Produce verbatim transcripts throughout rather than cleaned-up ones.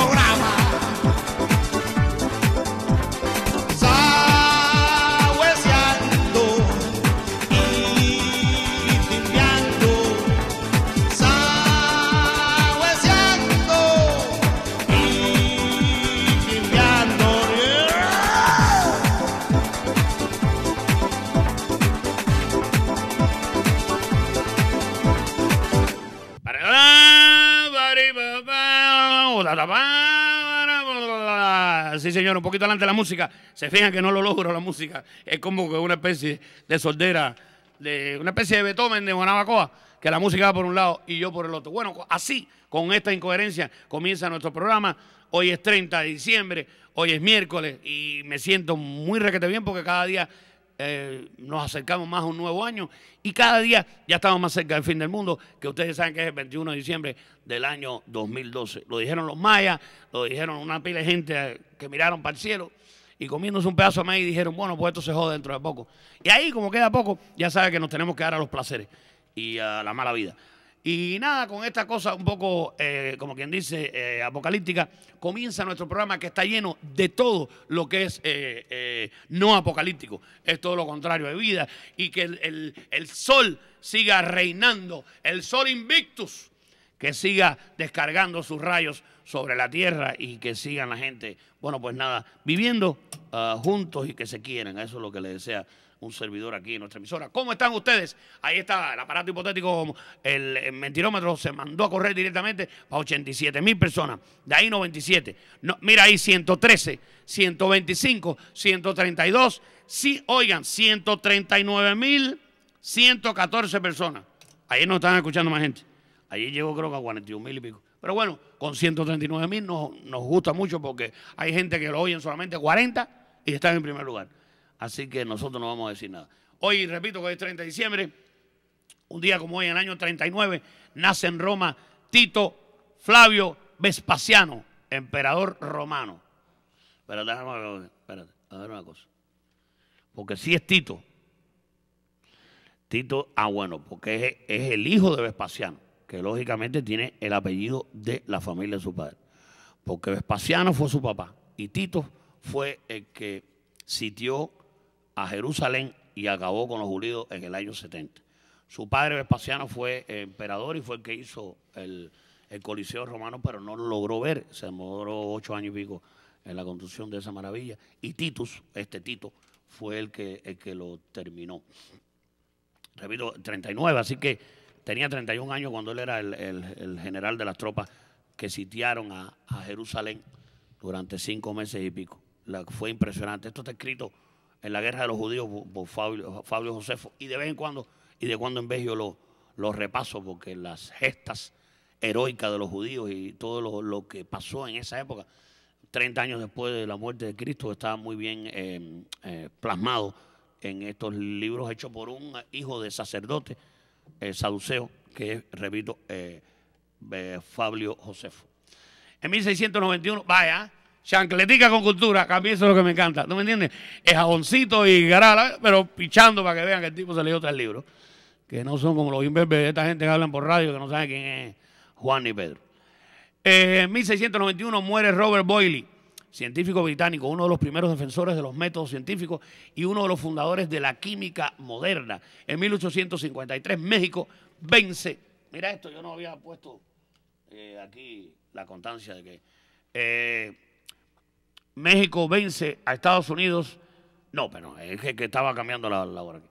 programa. Sabueseando y timbiando, sabueseando y timbiando. Sí, señor, un poquito adelante la música. Se fijan que no lo logro la música. Es como que una especie de sordera, de una especie de Beethoven de Guanabacoa, que la música va por un lado y yo por el otro. Bueno, así, con esta incoherencia, comienza nuestro programa. Hoy es treinta de diciembre, hoy es miércoles y me siento muy requete bien porque cada día eh, nos acercamos más a un nuevo año y cada día ya estamos más cerca del fin del mundo, que ustedes saben que es el veintiuno de diciembre del año dos mil doce. Lo dijeron los mayas, lo dijeron una pila de gente que miraron para el cielo y comiéndose un pedazo de maíz y dijeron, bueno, pues esto se jode dentro de poco. Y ahí, como queda poco, ya sabe que nos tenemos que dar a los placeres y a la mala vida. Y nada, con esta cosa un poco, eh, como quien dice, eh, apocalíptica, comienza nuestro programa que está lleno de todo lo que es eh, eh, no apocalíptico. Es todo lo contrario de vida. Y que el, el, el sol siga reinando, el sol invictus, que siga descargando sus rayos sobre la tierra y que sigan la gente, bueno, pues nada, viviendo uh, juntos y que se quieran. Eso es lo que le desea un servidor aquí en nuestra emisora. ¿Cómo están ustedes? Ahí está el aparato hipotético, el, el mentirómetro se mandó a correr directamente para ochenta y siete mil personas. De ahí noventa y siete. No, mira ahí ciento trece, ciento veinticinco, ciento treinta y dos. Sí, oigan, ciento treinta y nueve mil ciento catorce personas. Ahí nos están escuchando más gente. Allí llegó creo que a cuarenta y un mil y pico. Pero bueno, con ciento treinta y nueve mil nos, nos gusta mucho porque hay gente que lo oyen solamente cuarenta y están en primer lugar. Así que nosotros no vamos a decir nada. Hoy, repito, que es treinta de diciembre, un día como hoy, en el año treinta y nueve, nace en Roma Tito Flavio Vespasiano, emperador romano. Pero déjame, espérate, a ver una cosa. Porque si es Tito. Tito, ah, bueno, porque es, es el hijo de Vespasiano, que lógicamente tiene el apellido de la familia de su padre. Porque Vespasiano fue su papá y Tito fue el que sitió a Jerusalén y acabó con los judíos en el año setenta. Su padre Vespasiano fue emperador y fue el que hizo el, el Coliseo romano, pero no lo logró ver. Se demoró ocho años y pico en la construcción de esa maravilla. Y Titus, este Tito, fue el que, el que lo terminó. Repito, treinta y nueve, así que tenía treinta y un años cuando él era el, el, el general de las tropas que sitiaron a, a Jerusalén durante cinco meses y pico. La, fue impresionante. Esto está escrito en la guerra de los judíos por, por Fabio, Fabio Josefo, y de vez en cuando y de cuando en vez yo lo, lo repaso porque las gestas heroicas de los judíos y todo lo, lo que pasó en esa época, treinta años después de la muerte de Cristo, estaba muy bien eh, eh, plasmado en estos libros hechos por un hijo de sacerdote eh, saduceo, que es, repito, eh, eh, Fabio Josefo. En mil seiscientos noventa y uno, vaya, chancletica con cultura, que a mí eso es lo que me encanta, ¿no me entiendes? Es jaboncito y garala, pero pichando para que vean que el tipo se leyó tres libros, que no son como los imberbes de esta gente que hablan por radio, que no saben quién es Juan ni Pedro. Eh, en mil seiscientos noventa y uno muere Robert Boyle, científico británico, uno de los primeros defensores de los métodos científicos y uno de los fundadores de la química moderna. En mil ochocientos cincuenta y tres, México vence. Mira esto, yo no había puesto eh, aquí la constancia de que eh, México vence a Estados Unidos. No, pero es que, que estaba cambiando la, la hora aquí.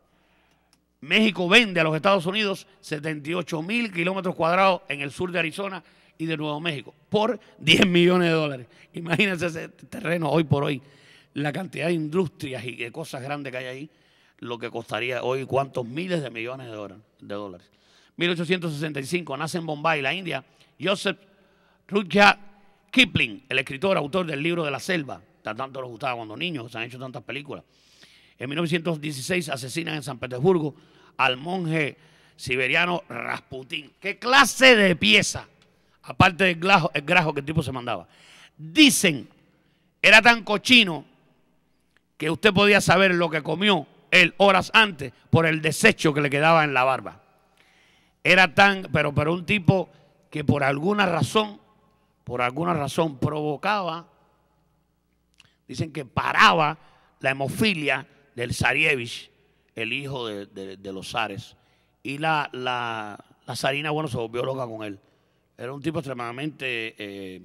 México vende a los Estados Unidos setenta y ocho mil kilómetros cuadrados en el sur de Arizona y de Nuevo México por diez millones de dólares. Imagínense ese terreno hoy por hoy, la cantidad de industrias y de cosas grandes que hay ahí, lo que costaría hoy cuántos miles de millones de dólares. mil ochocientos sesenta y cinco nace en Bombay, la India, Joseph Rudyard Kipling, el escritor, autor del libro de la selva, tanto nos gustaba cuando niños, se han hecho tantas películas. En mil novecientos dieciséis asesinan en San Petersburgo al monje siberiano Rasputín. ¿Qué clase de pieza? Aparte del grajo, el grajo que el tipo se mandaba. Dicen, era tan cochino que usted podía saber lo que comió él horas antes por el desecho que le quedaba en la barba. Era tan, pero, pero un tipo que por alguna razón por alguna razón provocaba, dicen que paraba la hemofilia del Zaríevich, el hijo de, de, de los zares, y la, la, la zarina, bueno, se volvió loca con él. Era un tipo extremadamente eh,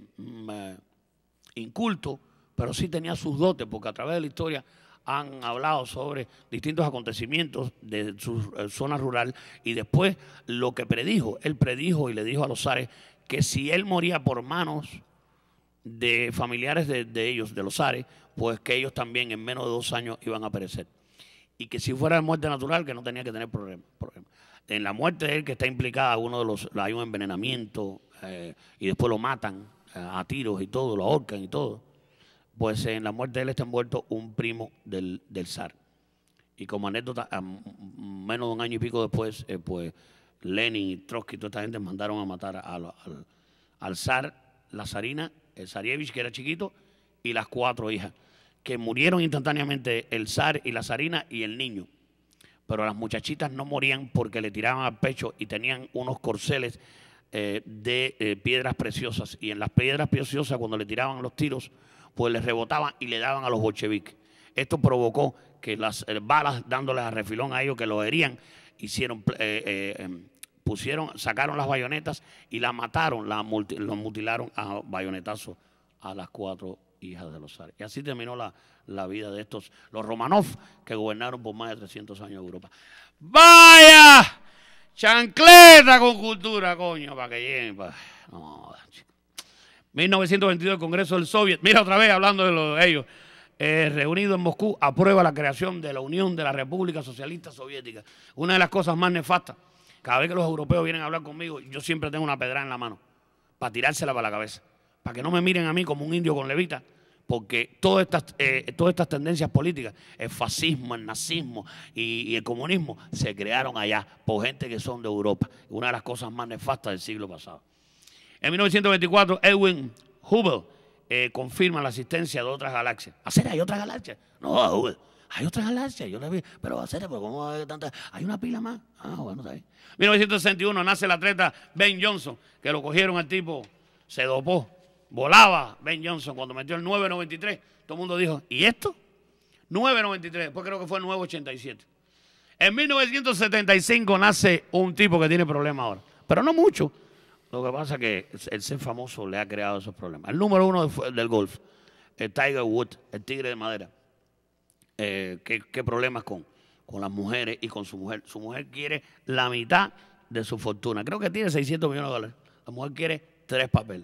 inculto, pero sí tenía sus dotes, porque a través de la historia han hablado sobre distintos acontecimientos de su eh, zona rural, y después lo que predijo, él predijo y le dijo a los zares que si él moría por manos de familiares de, de ellos, de los zares, pues que ellos también en menos de dos años iban a perecer. Y que si fuera de muerte natural, que no tenía que tener problemas. Problema. En la muerte de él, que está implicada, uno de los, hay un envenenamiento eh, y después lo matan eh, a tiros y todo, lo ahorcan y todo. Pues en la muerte de él está envuelto un primo del, del zar. Y como anécdota, a menos de un año y pico después, eh, pues Lenin y Trotsky y toda esta gente mandaron a matar a, a, al, al zar, la zarina, el Zaríevich, que era chiquito, y las cuatro hijas, que murieron instantáneamente, el zar y la zarina y el niño. Pero las muchachitas no morían porque le tiraban al pecho y tenían unos corceles eh, de eh, piedras preciosas. Y en las piedras preciosas, cuando le tiraban los tiros, pues les rebotaban y le daban a los bolcheviques. Esto provocó que las eh, balas, dándoles a refilón a ellos que los herían, hicieron, eh, eh, pusieron, sacaron las bayonetas y la mataron, la multi, los mutilaron a bayonetazos a las cuatro hijas de los zares. Y así terminó la, la vida de estos, los Romanov, que gobernaron por más de trescientos años Europa. ¡Vaya! Chancleta con cultura, coño, para que lleguen. Pa. No, mil novecientos veintidós, el Congreso del Soviet, mira otra vez hablando de, lo, de ellos, eh, reunido en Moscú, aprueba la creación de la Unión de la República Socialista Soviética. Una de las cosas más nefastas, cada vez que los europeos vienen a hablar conmigo, yo siempre tengo una pedrada en la mano, para tirársela para la cabeza, para que no me miren a mí como un indio con levita, porque todas estas, eh, todas estas tendencias políticas, el fascismo, el nazismo y, y el comunismo, se crearon allá por gente que son de Europa. Una de las cosas más nefastas del siglo pasado. En mil novecientos veinticuatro, Edwin Hubble eh, confirma la existencia de otras galaxias. ¿Hacer hay otras galaxias? No, Hubble, hay otras galaxias. Yo la vi, pero hacer, pero ¿cómo hay tantas? ¿Hay una pila más? Ah, bueno, está bien. mil novecientos sesenta y uno nace el atleta Ben Johnson, que lo cogieron al tipo, se dopó. Volaba Ben Johnson cuando metió el nueve noventa y tres. Todo el mundo dijo, ¿y esto? nueve noventa y tres, después creo que fue el nueve ochenta y siete. En mil novecientos setenta y cinco nace un tipo que tiene problemas ahora, pero no mucho. Lo que pasa es que el ser famoso le ha creado esos problemas. El número uno del golf, el Tiger Woods, el tigre de madera. Eh, ¿qué, ¿Qué problemas con, con las mujeres y con su mujer? Su mujer quiere la mitad de su fortuna. Creo que tiene seiscientos millones de dólares. La mujer quiere tres papeles.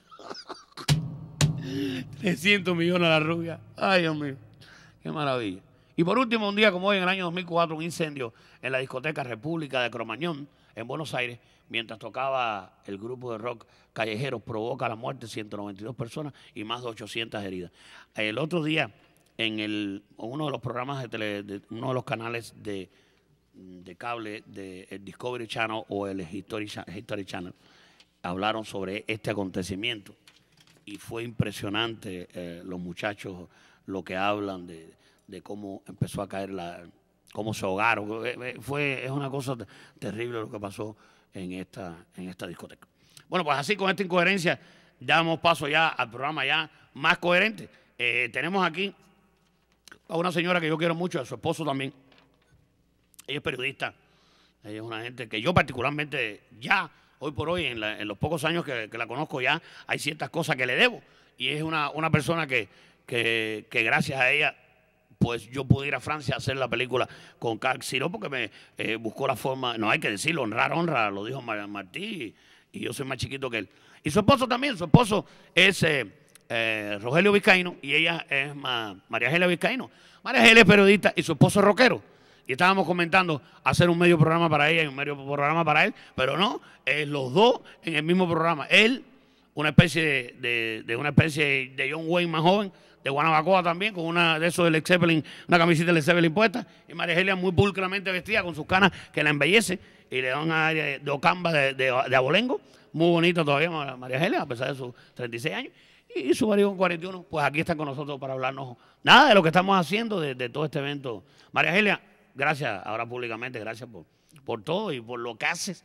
trescientos millones a la rubia. Ay, Dios mío. Qué maravilla. Y por último, un día como hoy, en el año dos mil cuatro, un incendio en la discoteca República de Cromañón, en Buenos Aires, mientras tocaba el grupo de rock Callejeros, provoca la muerte de ciento noventa y dos personas y más de ochocientas heridas. El otro día, en el, uno de los programas de, tele, de uno de los canales de, de cable de el Discovery Channel o el History, History Channel, hablaron sobre este acontecimiento y fue impresionante eh, los muchachos lo que hablan de, de cómo empezó a caer la, cómo se ahogaron. Fue, es una cosa terrible lo que pasó en esta, en esta discoteca. Bueno, pues así con esta incoherencia damos paso ya al programa ya más coherente. Eh, tenemos aquí a una señora que yo quiero mucho, a su esposo también. Ella es periodista, ella es una gente que yo particularmente ya, hoy por hoy, en, la, en los pocos años que, que la conozco ya, hay ciertas cosas que le debo. Y es una, una persona que, que, que gracias a ella, pues yo pude ir a Francia a hacer la película con Carl Ciro, porque me eh, buscó la forma, no hay que decirlo, honrar, honra, lo dijo Martí, y, y yo soy más chiquito que él. Y su esposo también, su esposo es eh, eh, Rogelio Vizcaíno, y ella es ma, María Ángela Vizcaíno. María Ángela es periodista y su esposo es rockero. Y estábamos comentando hacer un medio programa para ella y un medio programa para él, pero no, eh, los dos en el mismo programa. Él, una especie de, de, de una especie de John Wayne más joven, de Guanabacoa también, con una de esos del Led Zeppelin, una camiseta del Led Zeppelin puesta, y María Ángela muy pulcramente vestida con sus canas que la embellece y le da una área de Ocamba de, de, de abolengo, muy bonita todavía María Ángela, a pesar de sus treinta y seis años, y su marido con cuarenta y uno, pues aquí están con nosotros para hablarnos nada de lo que estamos haciendo de, de todo este evento. María Ángela, gracias ahora públicamente, gracias por, por todo y por lo que haces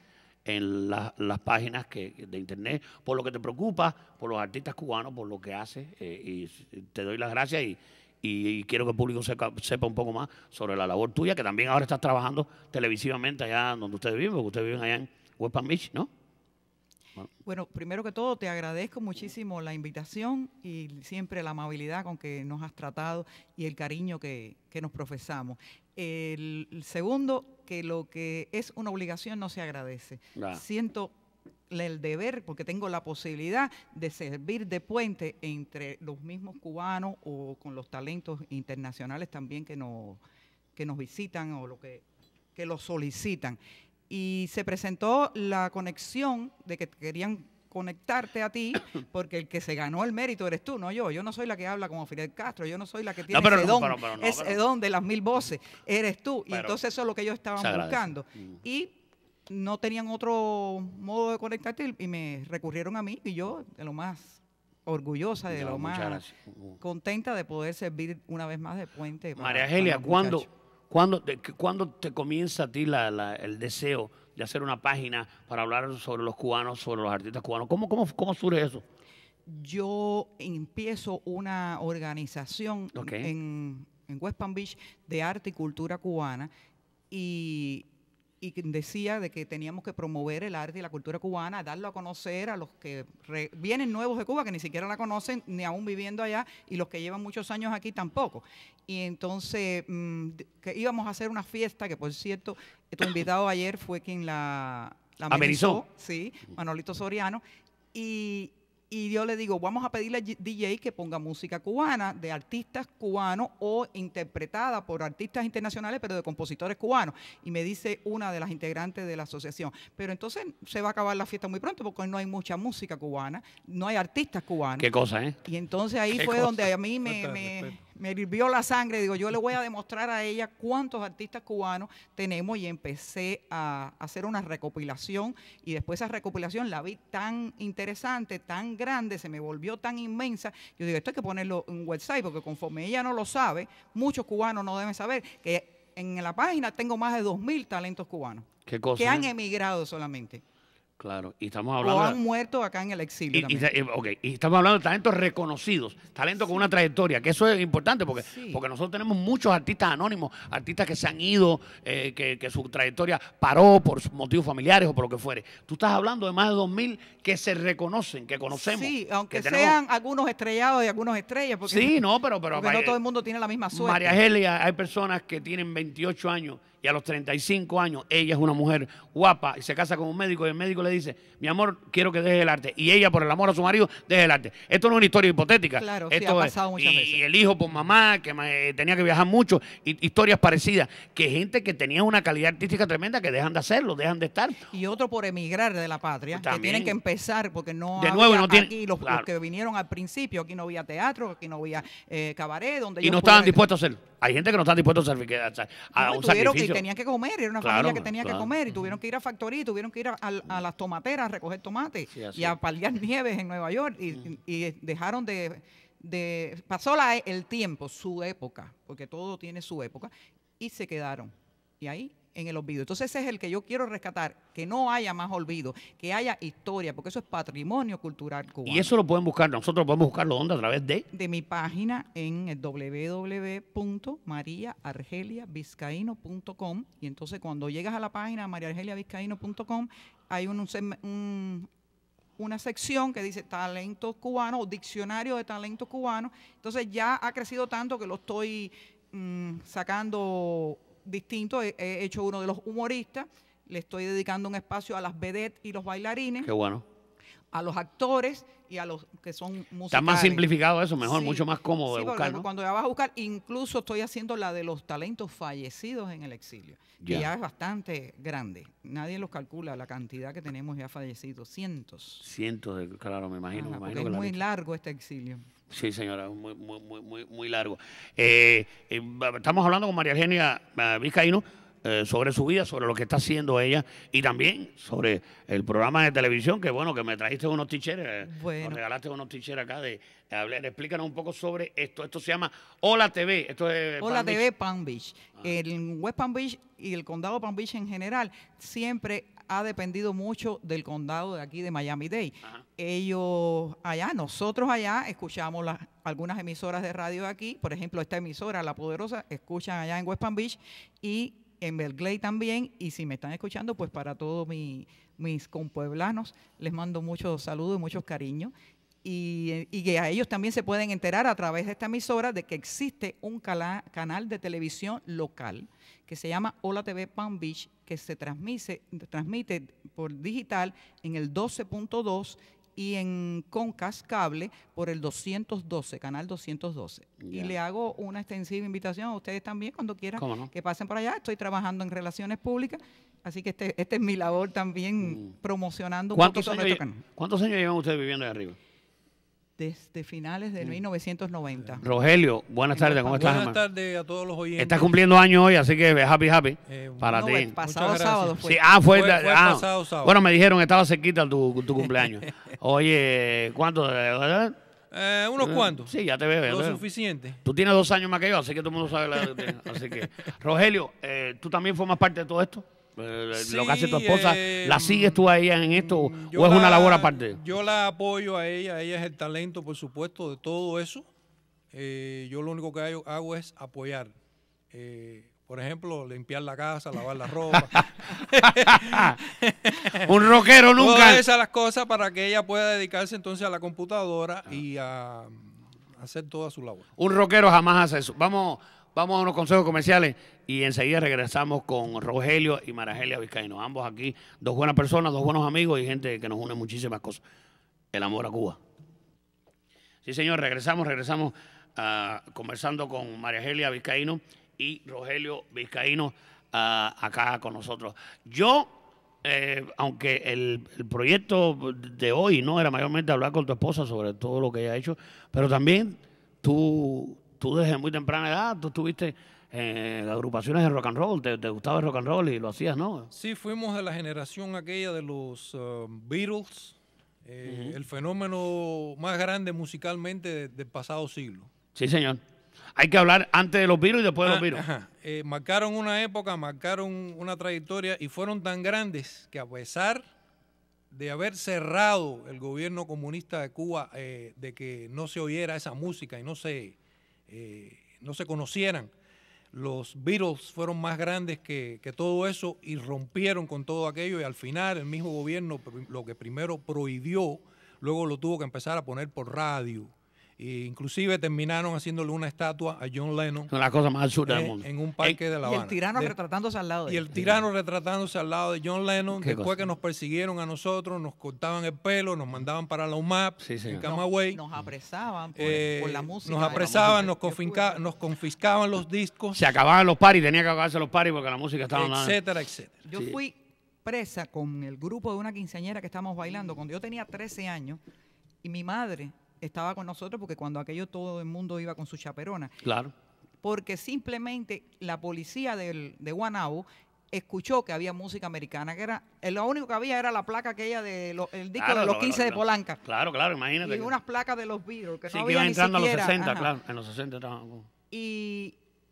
en la- las páginas que, de internet, por lo que te preocupa, por los artistas cubanos, por lo que haces, eh, y te doy las gracias y, y, y quiero que el público sepa, sepa un poco más sobre la labor tuya, que también ahora estás trabajando televisivamente allá donde ustedes viven, porque ustedes viven allá en West Palm Beach, ¿no? Bueno, primero que todo, te agradezco muchísimo la invitación y siempre la amabilidad con que nos has tratado y el cariño que, que nos profesamos. El, el segundo, que lo que es una obligación no se agradece. Ah. Siento el deber, porque tengo la posibilidad de servir de puente entre los mismos cubanos o con los talentos internacionales también que nos, que nos visitan o lo que, que los solicitan. Y se presentó la conexión de que querían conectarte a ti, porque el que se ganó el mérito eres tú, no yo. Yo no soy la que habla como Fidel Castro, yo no soy la que tiene No, pero ese no, don, pero- pero no, ese pero- don de las mil voces, eres tú. Y Pero entonces eso es lo que ellos estaban se agradece. buscando. Mm. Y no tenían otro modo de conectarte y me recurrieron a mí y yo de lo más orgullosa, de Ya, lo muchas más gracias. contenta de poder servir una vez más de puente. para- María para Argelia, los ¿cuándo, muchachos. ¿cuándo, te, ¿cuándo te comienza a ti la- la- el deseo de hacer una página para hablar sobre los cubanos, sobre los artistas cubanos? ¿Cómo, cómo, cómo surge eso? Yo empiezo una organización Ok. en, en West Palm Beach de arte y cultura cubana y, y que decía de que teníamos que promover el arte y la cultura cubana, darlo a conocer a los que re- vienen nuevos de Cuba, que ni siquiera la conocen, ni aún viviendo allá, y los que llevan muchos años aquí tampoco. Y entonces mm, de- que íbamos a hacer una fiesta, que por cierto, tu invitado ayer fue quien la, la Amenizó. amenizó, sí, Manolito Soriano, y, y yo le digo, vamos a pedirle al D J que ponga música cubana de artistas cubanos o interpretada por artistas internacionales, pero de compositores cubanos. Y me dice una de las integrantes de la asociación, pero entonces se va a acabar la fiesta muy pronto porque hoy no hay mucha música cubana, no hay artistas cubanos. ¿Qué cosa, eh? Y entonces ahí ¿Qué fue cosa? donde a mí me, Falta de me, respeto. me hirvió la sangre. Digo, yo le voy a demostrar a ella cuántos artistas cubanos tenemos y empecé a hacer una recopilación y después esa recopilación la vi tan interesante, tan grande, se me volvió tan inmensa. Yo digo, esto hay que ponerlo en un website porque conforme ella no lo sabe, muchos cubanos no deben saber que en la página tengo más de dos mil talentos cubanos ¿Qué cosa? que han eh? emigrado solamente Claro, y estamos o hablando... han muerto acá en el exilio Y, y- también. y- ok, y estamos hablando de talentos reconocidos, talentos con una trayectoria, que eso es importante porque, Sí. porque nosotros tenemos muchos artistas anónimos, artistas que se han ido, eh, que, que su trayectoria paró por sus motivos familiares o por lo que fuere. Tú estás hablando de más de dos mil que se reconocen, que conocemos. Sí, aunque que tenemos- sean algunos estrellados y algunos estrellas, porque, Sí, no, pero... pero porque no María- todo el mundo tiene la misma suerte. María Argelia, hay personas que tienen veintiocho años y a los treinta y cinco años ella es una mujer guapa y se casa con un médico y el médico le dice, mi amor, quiero que dejes el arte. Y ella, por el amor a su marido, deje el arte. Esto no es una historia hipotética. Claro, sí, Esto ha es- pasado muchas y, veces. y el hijo por mamá, que eh, tenía que viajar mucho, y, historias parecidas. Que gente que tenía una calidad artística tremenda que dejan de hacerlo, dejan de estar. Y otro por emigrar de la patria, que También. tienen que empezar porque no De había nuevo, no tienen- aquí los, los claro. que vinieron al principio, aquí no había teatro, aquí no había eh, cabaret, donde Y ellos no estaban pudieran- dispuestos a hacerlo. Hay gente que no están dispuestos a hacer que- a, a No, un tuvieron que, sacrificio. tenían que comer, era una Claro, familia que tenía claro. que comer y tuvieron que ir a factoría, y tuvieron que ir a, a- a las tomateras a recoger tomates Sí, así y a es. paliar nieves en Nueva York y, y dejaron de, de pasó la- el tiempo, su época, porque todo tiene su época y se quedaron y ahí en el olvido. Entonces ese es el que yo quiero rescatar, que no haya más olvido, que haya historia, porque eso es patrimonio cultural cubano. Y eso lo pueden buscar, nosotros podemos buscarlo ¿dónde? A través de... De mi página en el w w w punto maria argelia vizcaíno punto com y entonces cuando llegas a la página maria argelia vizcaíno punto com hay un, un segme- un- una sección que dice talentos cubanos o diccionario de talentos cubanos. Entonces ya ha crecido tanto que lo estoy mm, sacando distinto. He, he hecho uno de los humoristas, le estoy dedicando un espacio a las vedettes y los bailarines, Qué bueno. a los actores y a los que son musicales. Está más simplificado eso, mejor, Sí, mucho más cómodo sí, de porque buscar, ¿no? cuando ya vas a buscar, incluso estoy haciendo la de los talentos fallecidos en el exilio, que Ya. ya es bastante grande. Nadie los calcula la cantidad que tenemos ya fallecidos, cientos. Cientos de, claro, me imagino, Ajá, me porque imagino es que la muy lista- largo este exilio. Sí, señora, muy, muy, muy, muy, muy largo. Eh, eh, estamos hablando con María Argelia eh, Vizcaíno eh, sobre su vida, sobre lo que está haciendo ella y también sobre el programa de televisión, que bueno, que me trajiste unos t-shirts, eh, Bueno. nos regalaste unos t-shirts acá de, de hablar. Explícanos un poco sobre esto. Esto se llama Hola T V. Esto es Hola Palm T Beach. V Palm Beach. El West Palm Beach y el condado Palm Beach en general siempre ha dependido mucho del condado de aquí de Miami-Dade. Ajá. Ellos allá, nosotros allá escuchamos las, algunas emisoras de radio de aquí, por ejemplo, esta emisora, La Poderosa, escuchan allá en West Palm Beach y en Berkeley también, y si me están escuchando, pues para todos mi, mis compueblanos, les mando muchos saludos y muchos cariños. Y, y que a ellos también se pueden enterar a través de esta emisora de que existe un cala, canal de televisión local que se llama Hola T V Palm Beach, que se transmite, transmite por digital en el doce punto dos y en Comcast Cable por el doscientos doce, canal doscientos doce. Yeah. Y le hago una extensiva invitación a ustedes también cuando quieran ¿Cómo no? que pasen por allá. Estoy trabajando en relaciones públicas, así que este, este es mi labor también, Mm. promocionando un ¿Cuántos poquito años, nuestro lle- canal. ¿Cuántos años llevan ustedes viviendo ahí arriba? Desde finales de mil novecientos noventa. Rogelio, buenas tardes, ¿cómo estás, Buenas hermano? tardes a todos los oyentes. Estás cumpliendo años hoy, así que happy, happy Eh, para No, ti. el pasado Muchas sábado gracias. fue. Sí, ah, fue, Fue- fue el ah, pasado sábado. Bueno, me dijeron que estaba cerquita tu, tu cumpleaños. Oye, ¿cuánto? ¿Verdad? Eh, unos cuantos. Sí, ya te veo. ya Lo te veo. suficiente. Tú tienes dos años más que yo, así que todo el mundo sabe la edad que tienes. Así que, Rogelio, eh, ¿tú también formas parte de todo esto? Eh, lo que hace tu Sí, esposa, eh, ¿la sigues tú a ella en esto o Yo es una la- labor aparte? Yo la apoyo a ella. Ella es el talento, por supuesto, de todo eso. Eh, yo lo único que hago, hago es apoyar. Eh, por ejemplo, limpiar la casa, lavar la ropa. Un rockero nunca. Todas esas las cosas para que ella pueda dedicarse entonces a la computadora y a, a hacer toda su labor. Un rockero jamás hace eso. Vamos, vamos a unos consejos comerciales y enseguida regresamos con Rogelio y Mariahelia Vizcaíno. Ambos aquí, dos buenas personas, dos buenos amigos y gente que nos une muchísimas cosas. El amor a Cuba. Sí, señor, regresamos, regresamos ah, conversando con Mariahelia Vizcaíno y Rogelio Vizcaíno ah, acá con nosotros. Yo, eh, aunque el, el proyecto de hoy no era mayormente hablar con tu esposa sobre todo lo que ella ha hecho, pero también tú, tú desde muy temprana edad, tú estuviste en agrupaciones de rock and roll, te, te gustaba el rock and roll y lo hacías, ¿no? Sí, fuimos de la generación aquella de los uh, Beatles, eh, Ujú. el fenómeno más grande musicalmente de- del pasado siglo. Sí, señor. Hay que hablar antes de los virus y después de los Ah, virus. ajá. Eh, marcaron una época, marcaron una trayectoria y fueron tan grandes que a pesar de haber cerrado el gobierno comunista de Cuba, eh, de que no se oyera esa música y no se, eh, no se conocieran, los Beatles fueron más grandes que, que todo eso y rompieron con todo aquello y al final el mismo gobierno pr- lo que primero prohibió, luego lo tuvo que empezar a poner por radio. E inclusive terminaron haciéndole una estatua a John Lennon Son las cosas más absurdas del eh, mundo. en un parque de La Y Habana. el tirano De- retratándose al lado de y él. el tirano retratándose al lado de John Lennon. Qué Después cosa. que nos persiguieron a nosotros, nos cortaban el pelo, nos mandaban para la U M A P Sí, en señor. Camagüey. Nos apresaban por, Eh, por la música. nos de la apresaban, nos, música. confisca- nos confiscaban los discos, Se acababan los paris, tenía que acabarse los paris porque la música estaba dando. etcétera, etcétera. Yo Sí. fui presa con el grupo de una quinceañera que estábamos bailando cuando yo tenía trece años y mi madre estaba con nosotros porque cuando aquello todo el mundo iba con su chaperona, Claro. porque simplemente la policía del, de Guanabo escuchó que había música americana, que era, eh, lo único que había era la placa aquella de lo- el disco Claro, de los lo- quince lo- de lo- Polanca Claro, claro, imagínate. y que- unas placas de los Beatles que sí, no que había iban ni entrando siquiera. a los sesenta, ajá. claro. En los sesenta estaban. Y,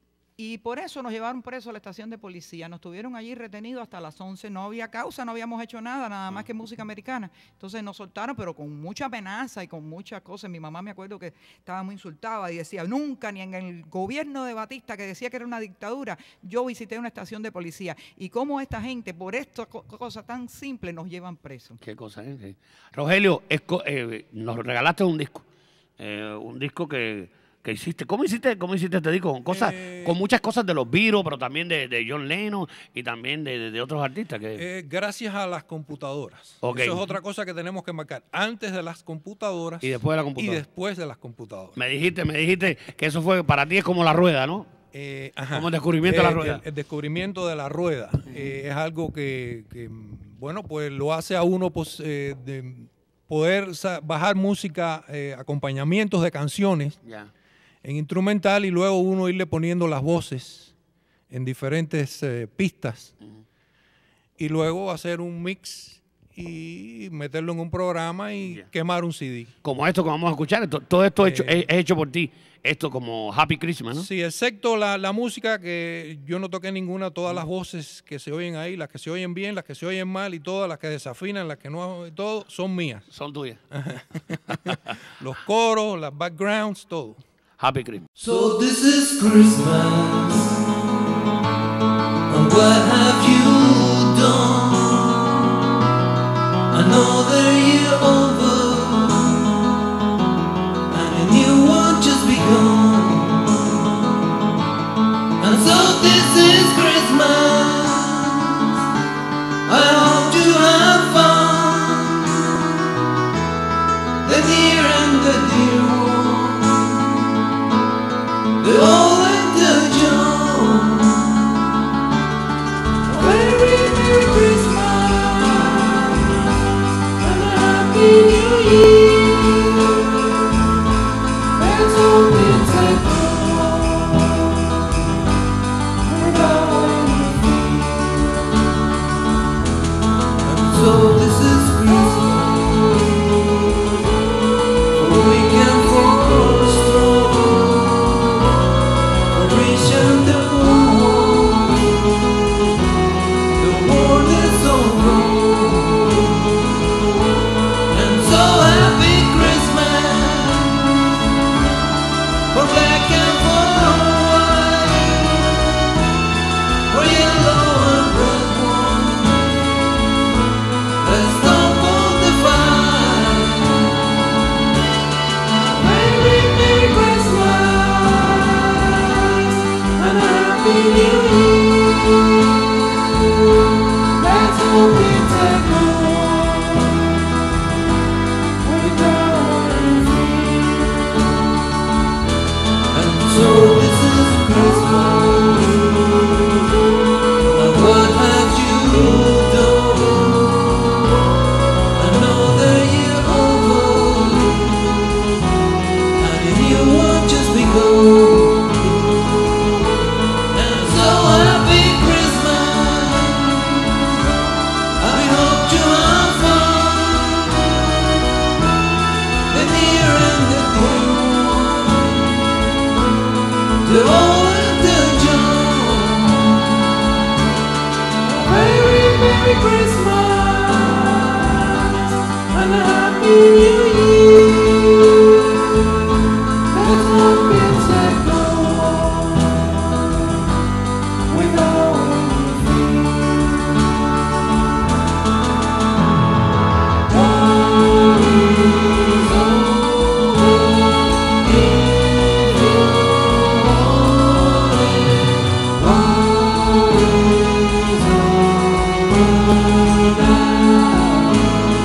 y por eso nos llevaron presos a la estación de policía. Nos tuvieron allí retenidos hasta las once. No había causa, no habíamos hecho nada, nada más que música americana. Entonces nos soltaron, pero con mucha amenaza y con muchas cosas. Mi mamá me acuerdo que estaba muy insultada y decía, nunca, ni en el gobierno de Batista, que decía que era una dictadura, yo visité una estación de policía. Y cómo esta gente, por esta co- cosa tan simple, nos llevan presos. Qué cosa, ¿eh? Sí. Rogelio, esco- eh, nos regalaste un disco. Eh, un disco que, que hiciste. ¿Cómo hiciste, cómo hiciste este disco? Con, cosas, Eh, con muchas cosas de los Beatles, pero también de, de John Lennon y también de, de- de otros artistas. Que, Eh, gracias a las computadoras. Ok. Eso es otra cosa que tenemos que marcar. Antes de las computadoras Y después de la y computadora. después de las computadoras. me dijiste, me dijiste que eso fue, para ti es como la rueda, ¿no? Eh, ajá. Como el descubrimiento de la Eh, rueda. El, el descubrimiento de la rueda eh, es algo que, que, bueno, pues lo hace a uno pues, eh, de poder sa- bajar música, eh, acompañamientos de canciones Ya. en instrumental y luego uno irle poniendo las voces en diferentes eh, pistas y luego hacer un mix y meterlo en un programa y Yeah. quemar un C D. Como esto que vamos a escuchar, esto- todo esto hecho, Eh. es, es hecho por ti. Esto como Happy Christmas, ¿no? Sí, excepto la, la música, que yo no toqué ninguna, todas las voces que se oyen ahí, las que se oyen bien, las que se oyen mal y todas las que desafinan, las que no, todo son mías. Son tuyas. Los coros, las backgrounds, todo. Happy Christmas. So this is Christmas, and what have you done? Another year over, and a new one just begun. And so this is Christmas, I hope you have fun, the near and the dear one, the old and the young. Merry, Merry Christmas and a Happy New Year. Let's hope it's a good without any fear. And so this is Christmas, for weekend for strong, for rich and the poor. The world is so wrong, and so happy Christmas for black and for white, for yellow and red one. Let's stumble the fight. Merry, Merry Christmas and a Happy New Year. Let's hope it's a good without any fear. And so this is Christmas, and what have you done? Another year over, and a new one just begun. And so happy Christmas, I hope you have fun, the near and the far, the old and the young. Merry, Merry Christmas and a Happy New Year. Let's hope it's a good without any fear. War is over if you want it. War is over now.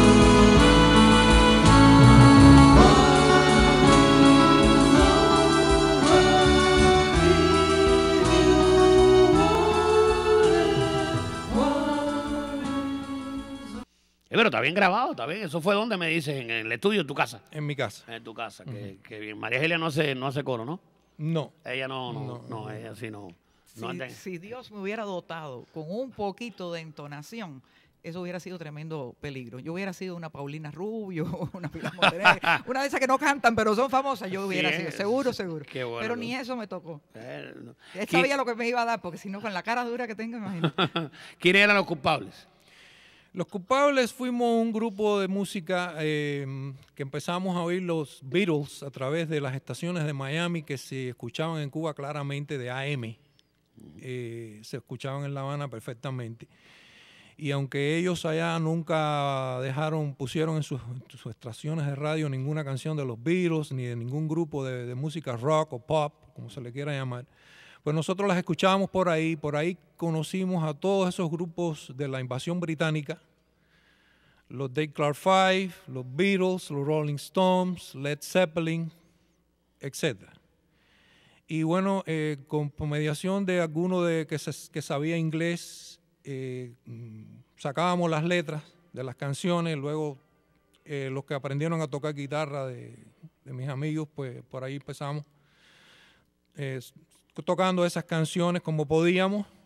Eh, pero está bien grabado, está bien. Eso fue donde me dices, en el estudio, en tu casa. En mi casa. En tu casa, que, que bien. María Egelia no hace, no hace coro, ¿no? No. Ella no, no, No, no, ella sí no. no Si, anda en- si Dios me hubiera dotado con un poquito de entonación, eso hubiera sido tremendo peligro. Yo hubiera sido una Paulina Rubio, una Pilar Montenegro, una de esas que no cantan, pero son famosas. Yo hubiera Sí, sido, es. seguro, seguro. Qué bueno, pero ¿no? ni eso me tocó. Eh, no. Él ¿Qui- sabía lo que me iba a dar, porque si no, con la cara dura que tengo, imagínate. ¿Quiénes eran los culpables? Los culpables fuimos un grupo de música eh, que empezamos a oír los Beatles a través de las estaciones de Miami que se escuchaban en Cuba claramente de A M. Eh, se escuchaban en La Habana perfectamente. Y aunque ellos allá nunca dejaron, pusieron en sus, sus estaciones de radio ninguna canción de los Beatles, ni de ningún grupo de, de música rock o pop, como se le quiera llamar, pues nosotros las escuchábamos por ahí. Por ahí conocimos a todos esos grupos de la invasión británica, los Dave Clark Five, los Beatles, los Rolling Stones, Led Zeppelin, etcétera. Y bueno, eh, con, por mediación de alguno de que, se, que sabía inglés, eh, sacábamos las letras de las canciones. Luego eh, los que aprendieron a tocar guitarra de, de mis amigos, pues por ahí empezamos eh, tocando esas canciones como podíamos,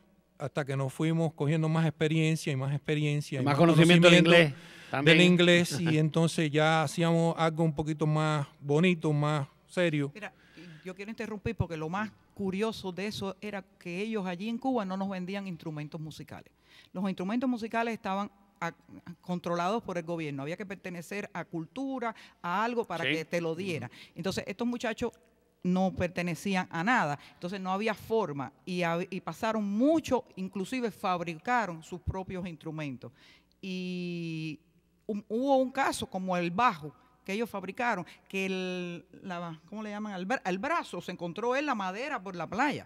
hasta que nos fuimos cogiendo más experiencia y más experiencia. Y más conocimiento del inglés. También. Del inglés y entonces ya hacíamos algo un poquito más bonito, más serio. Mira, yo quiero interrumpir porque lo más curioso de eso era que ellos allí en Cuba no nos vendían instrumentos musicales. Los instrumentos musicales estaban a, a, controlados por el gobierno. Había que pertenecer a cultura, a algo para Sí. que te lo diera. Entonces, estos muchachos no pertenecían a nada. Entonces, no había forma. Y, hab- y pasaron mucho, inclusive fabricaron sus propios instrumentos. Y un- hubo un caso como el bajo que ellos fabricaron, que el, la, ¿cómo le llaman? El, bra- el brazo se encontró en la madera por la playa.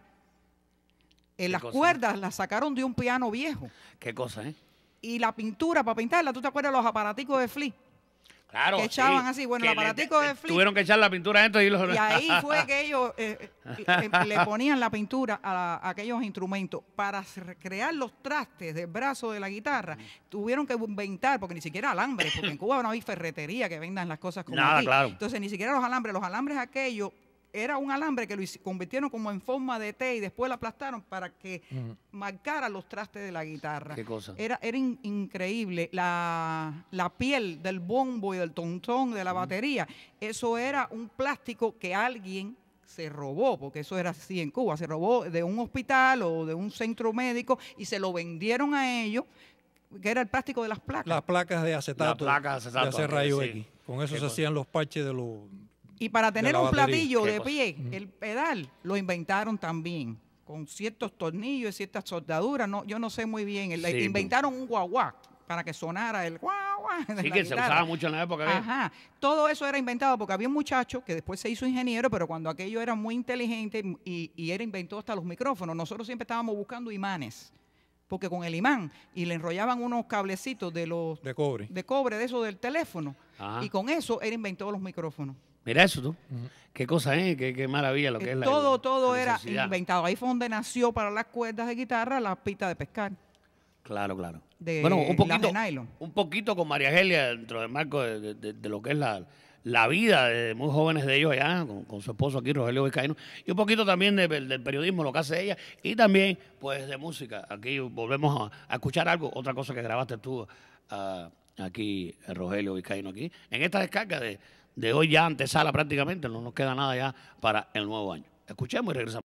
En ¿Qué las cosa? cuerdas las sacaron de un piano viejo. Qué cosa, ¿eh? Y la pintura para pintarla, ¿tú te acuerdas de los aparaticos de Flea? Claro, Que sí. echaban así, bueno, el Que le- aparatico de le- Flea. Tuvieron que echar la pintura dentro y los... Y ahí fue que ellos eh, eh, le, le ponían la pintura a, la- a aquellos instrumentos. Para recrear los trastes del brazo de la guitarra, tuvieron que inventar, porque ni siquiera alambres, porque en Cuba no hay ferretería que vendan las cosas como Nada, aquí. claro. Entonces, ni siquiera los alambres. Los alambres aquellos era un alambre que lo hici- convirtieron como en forma de T y después la aplastaron para que marcara los trastes de la guitarra. Qué cosa. Era, era in- increíble. La, la piel del bombo y del tontón de la batería, eso era un plástico que alguien se robó, porque eso era así en Cuba, se robó de un hospital o de un centro médico y se lo vendieron a ellos, que era el plástico de las placas. Las placas de acetato, Las placas de acetato, de hacer rayos sí. X. Con eso Qué se cosa. hacían los parches de los... Y para tener la un batería. platillo Qué de cosa. pie, el pedal, lo inventaron también, con ciertos tornillos y ciertas soldaduras. No, yo no sé muy bien. El- Sí, inventaron un guaguá para que sonara el guau guau de Sí, la que se guitarra. usaba mucho en la época. ¿ves? Ajá. Todo eso era inventado porque había un muchacho que después se hizo ingeniero, pero cuando aquello era muy inteligente y, y era inventó hasta los micrófonos, nosotros siempre estábamos buscando imanes. Porque con el imán y le enrollaban unos cablecitos de los de cobre. de cobre de eso del teléfono. Ajá. Y con eso él inventó los micrófonos. Mira eso tú. Qué cosa, ¿eh? Qué, qué maravilla lo que Eh, es la todo, la- todo la era necesidad. inventado. Ahí fue donde nació para las cuerdas de guitarra la pita de pescar. Claro, claro. De bueno, un las poquito, de nylon. un poquito con María Argelia dentro del marco de, de- de- de lo que es la, la vida de muy jóvenes de ellos allá, con, con su esposo aquí, Rogelio Vizcaíno, y un poquito también de- del periodismo, lo que hace ella, y también, pues, de música. Aquí volvemos a, a escuchar algo, otra cosa que grabaste tú ah, aquí, eh, Rogelio Vizcaíno, aquí, en esta descarga de, de hoy ya antesala prácticamente, no nos queda nada ya para el nuevo año. Escuchemos y regresamos.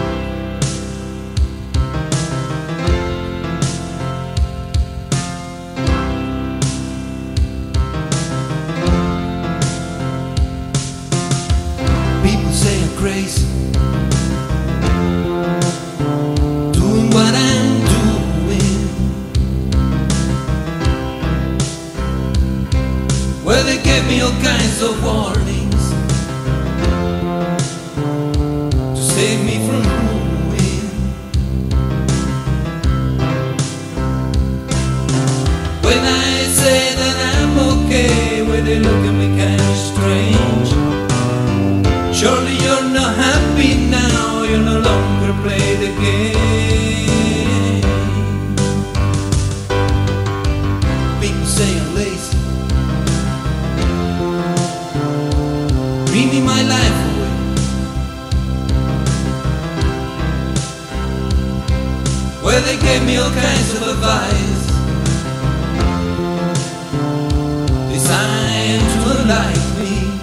People say I'm crazy, doing what I'm doing. Well, they gave me all kinds of warnings to save me from ruin. When I say that I'm okay, well, they look at me kind of strange. Surely you're not happy now, you no longer play the game. People say I'm lazy, dreaming my life away. Well, they gave me all kinds of advice, designed to like me.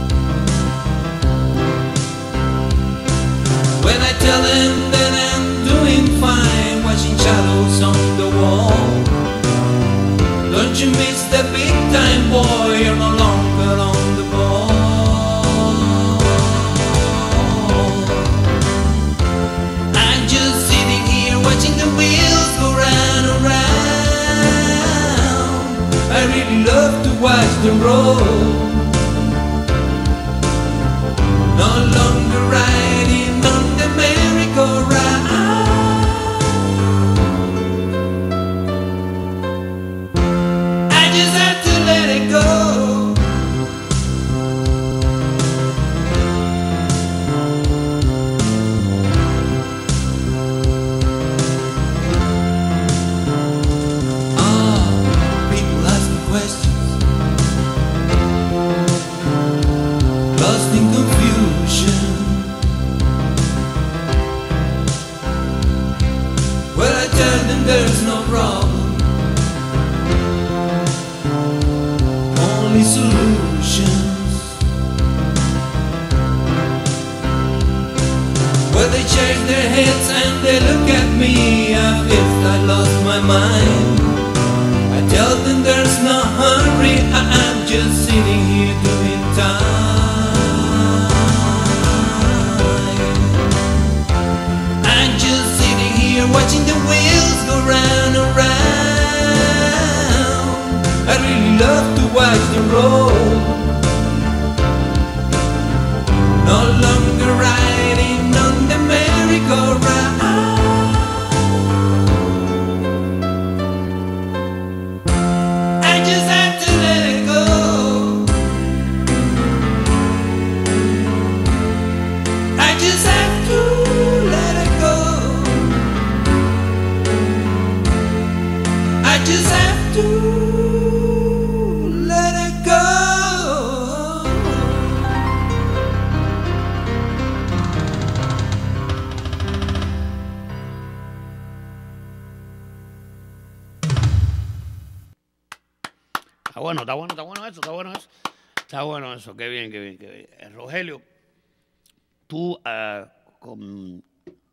When I tell them that I'm doing fine, watching shadows on the wall, don't you miss the big time, boy? You're no longer on the ball. I'm just sitting here watching the wheels go round and round. Well, they shake their heads and they look at me as if I lost my mind. I tell them there's no hurry, I- I'm just sitting here doing time. I'm just sitting here watching the wheels go round and round. I really love to watch the road. No longer riding on the merry-go-round. I just have to let it go. I just have to let it go. I just have to let it go. Está bueno, está bueno, está bueno eso, está bueno eso. Está bueno eso, qué bien, qué bien, qué bien. Eh, Rogelio, tú, eh, con,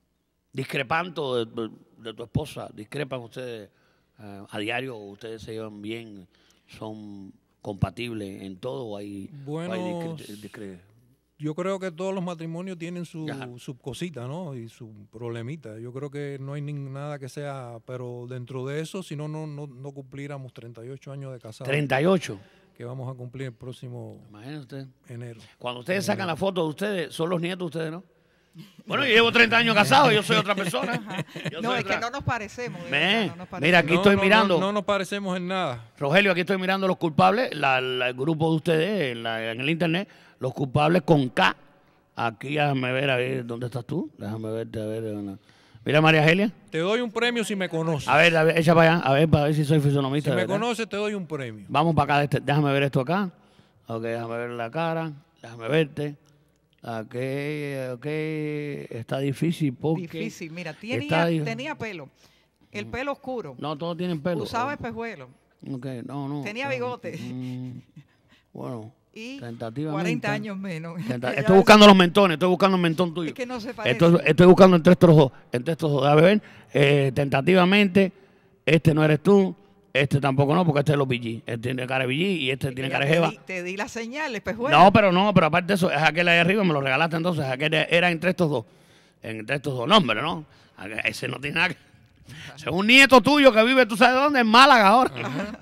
discrepando de, de- de tu esposa, discrepan ustedes eh, a diario, ustedes se llevan bien, son compatibles en todo, o hay, o hay Bueno, discre- discre- yo creo que todos los matrimonios tienen su, Ajá. su cosita, ¿no? Y su problemita. Yo creo que no hay ni nada que sea, pero dentro de eso, si no, no, no, no cumpliéramos treinta y ocho años de casados, treinta y ocho. que vamos a cumplir el próximo Imagínense ustedes. enero. Cuando ustedes sacan la foto de ustedes, son los nietos de ustedes, ¿no? Bueno, yo llevo treinta años casado, yo soy otra persona. Yo No, soy es que otra- no nos parecemos. de Ve, verdad, no nos parecemos. mira, aquí No, estoy no, mirando. No, no nos parecemos en nada. Rogelio, aquí estoy mirando los culpables, la- la- el grupo de ustedes en, la- en el internet, los culpables con K. Aquí déjame ver, a ver, ¿dónde estás tú? Déjame verte, a ver. una- Mira, María Angelia. Te doy un premio si me conoces. A ver, a ver, echa para allá, a ver, para ver si soy fisonomista. Si de me verdad. conoces, te doy un premio. Vamos para acá, de este- déjame ver esto acá. Ok, déjame ver la cara, déjame verte. Ok, ok, está difícil porque... Difícil, mira, está tenía, di- tenía pelo. El pelo oscuro. No, todos tienen pelo. Usaba espejuelo. Ok, no, no. Tenía ah, bigote. mm, bueno, Y tentativamente. cuarenta años menos. Tenta- Ya Estoy ves, buscando los mentones, estoy buscando el mentón tuyo. Es que no se parece. Estoy, estoy buscando entre estos dos, entre estos dos. A ver, eh, tentativamente, este no eres tú, este tampoco no, porque este es los B G. Este tiene cara de B G y este tiene Ya cara de te jeva. di- Te di la señal, espejuelo. No, pero no, pero aparte de eso, es aquel ahí arriba, me lo regalaste entonces, aquel era entre estos dos. Entre estos dos nombres, ¿no? Aquel- Ese no tiene nada que... Ese es un nieto tuyo que vive, tú sabes dónde, en Málaga ahora.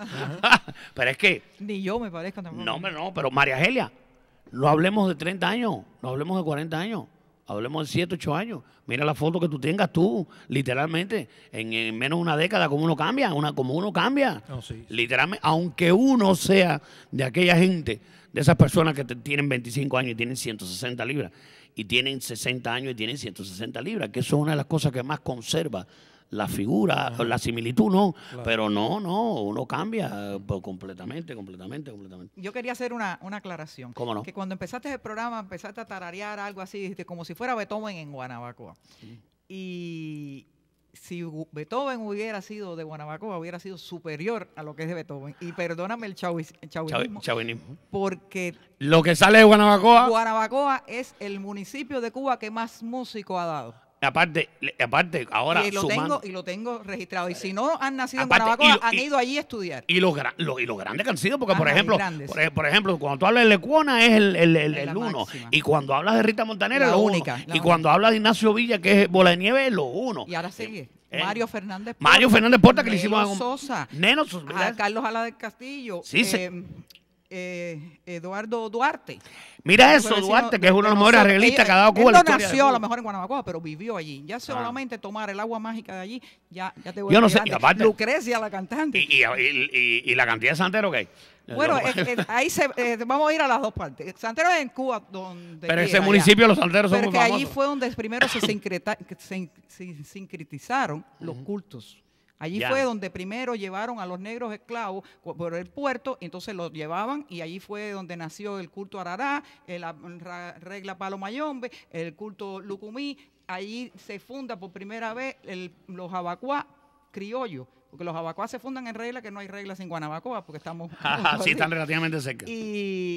Pero es que, Ni yo me parezco tampoco. no, hombre, no, pero María Angelia, no hablemos de treinta años, no hablemos de cuarenta años, hablemos de siete, ocho años. Mira la foto que tú tengas tú, literalmente, en, en menos de una década, como uno cambia, una, como uno cambia. No, sí, sí. Literalmente, aunque uno sea de aquella gente, de esas personas que te- tienen veinticinco años y tienen ciento sesenta libras, y tienen sesenta años y tienen ciento sesenta libras, que eso es una de las cosas que más conserva la figura, la similitud, no, Claro. pero no, no, uno cambia eh, pues, completamente, completamente, completamente. Yo quería hacer una, una aclaración. ¿Cómo no? Que cuando empezaste el programa, empezaste a tararear algo así, dijiste, como si fuera Beethoven en Guanabacoa. Y si hu- Beethoven hubiera sido de Guanabacoa, hubiera sido superior a lo que es de Beethoven. Y perdóname el, chavis- el Chavi- chauvinismo, Chauvinismo. porque Lo que sale de Guanabacoa, Guanabacoa es el municipio de Cuba que más músicos ha dado. aparte, le- aparte, ahora y, lo sumando- tengo, y lo tengo registrado. Y si no han nacido Aparte, en Guanabacoa, y lo- han y- ido allí a estudiar. Y los, gra- lo- y los grandes que han sido, porque por Ajá, y ejemplo, grandes. por, ej- por ejemplo, cuando tú hablas de Lecuona es el, el, el, Es el la uno. máxima. Y cuando hablas de Rita Montaner es La lo única, uno. la Y única. cuando hablas de Ignacio Villa, que es Bola de Nieve, es lo uno. Y ahora sigue. Eh, Mario Fernández Porta. Mario Fernández Porta, que le Nelo hicimos a un- Sosa. Neno Sosa, a ¿verdad? Carlos Ala del Castillo. Sí, se- eh, eh, Eduardo Duarte. Mira Fue eso, vecino Duarte, que de- es uno de los mejores nosotros. arreglistas Ella- que ha dado Cuba en él la no historia de nació a Cuba. lo mejor en Guanabacoa, pero vivió allí. Ya solamente tomar el agua mágica de allí, ya, ya te voy Yo a no sé, olvidar y de aparte- Lucrecia, la cantante. Y, y, y- y- y la cantidad de santeros que hay. bueno, Lo- es- es- ahí se, eh, vamos a ir a las dos partes. Santero es en Cuba, donde pero ese quiera, municipio, ya. los santeros son Pero muy que allí famosos. fue donde primero se, sincreta- que se, se sincretizaron los cultos. Allí Ya. fue donde primero llevaron a los negros esclavos cu- por el puerto, entonces los llevaban y allí fue donde nació el culto Arará, el, la ra- regla Palo Mayombe, el culto Lucumí. Allí se funda por primera vez el- los abacuá criollos, porque los abacuá se fundan en regla, que no hay reglas en Guanabacoa, porque estamos... Ajá, sí, están relativamente cerca. y,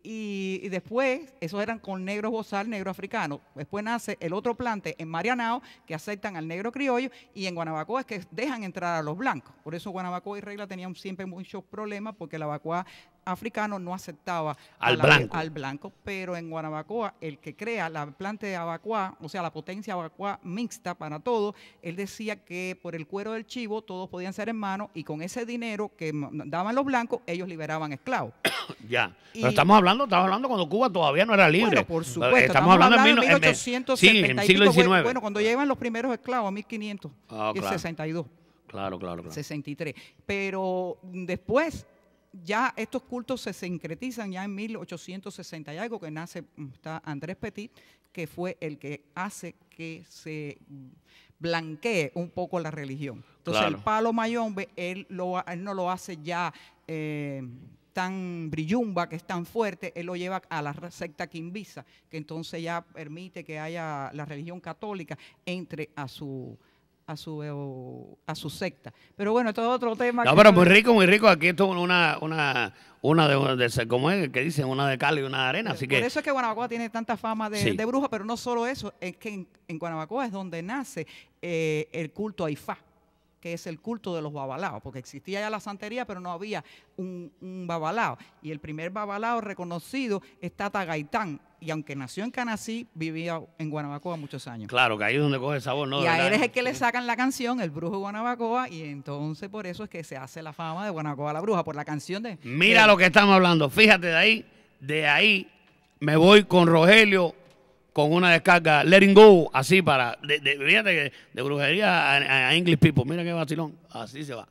Y, y después, esos eran con negro bozal, negro africano. Después nace el otro plante en Marianao, que aceptan al negro criollo, y en Guanabacoa es que dejan entrar a los blancos. Por eso Guanabacoa y Regla tenían siempre muchos problemas, porque el abacuá africano no aceptaba Al a la- blanco. al blanco. Pero en Guanabacoa, el que crea la planta de abacuá, o sea, la potencia abacuá mixta para todo, él decía que por el cuero del chivo todos podían ser hermanos, y con ese dinero que m- daban los blancos, ellos liberaban esclavos. Ya. Y- Pero estamos hablando, estamos hablando cuando Cuba todavía no era libre. Bueno, por supuesto. Estamos, hablando, en, de mil- en- mil ochocientos sí, setenta en y siglo pico, diecinueve. Bueno, cuando llegan los primeros esclavos, mil quinientos Ah, claro. sesenta y dos, Claro, claro, claro. sesenta y tres. Pero después ya estos cultos se sincretizan ya en mil ochocientos sesenta y algo, que nace mm, está Andrés Petit, que fue el que hace que se mm, blanquee un poco la religión. Entonces Claro. el palo mayombe, él, lo, él no lo hace ya eh, tan brillumba, que es tan fuerte, él lo lleva a la secta quimbisa, que entonces ya permite que haya la religión católica entre a su a su eh, a su secta. Pero bueno, esto es otro tema. No, que pero no- muy rico, muy rico. Aquí esto es una, una, una de, de, ¿cómo es? Que dicen, una de cal y una de arena. Así Por que, eso es que Guanabacoa tiene tanta fama de, Sí. de bruja, pero no solo eso, es que en, en Guanabacoa es donde nace eh, el culto a Ifá, que es el culto de los babalaos, porque existía ya la santería, pero no había un, un babalao. Y el primer babalao reconocido es Tata Gaitán, y aunque nació en Canací, vivía en Guanabacoa muchos años. claro, que ahí es donde coge el sabor, ¿no? y a ¿Verdad? él es el que le sacan la canción, El Brujo de Guanabacoa, y entonces por eso es que se hace la fama de Guanabacoa la Bruja, por la canción de... Mira de- lo que estamos hablando. Fíjate de ahí, de ahí me voy con Rogelio con una descarga Letting Go, así para, de, de, fíjate que de brujería a, a English People. Mira qué vacilón. Así se va.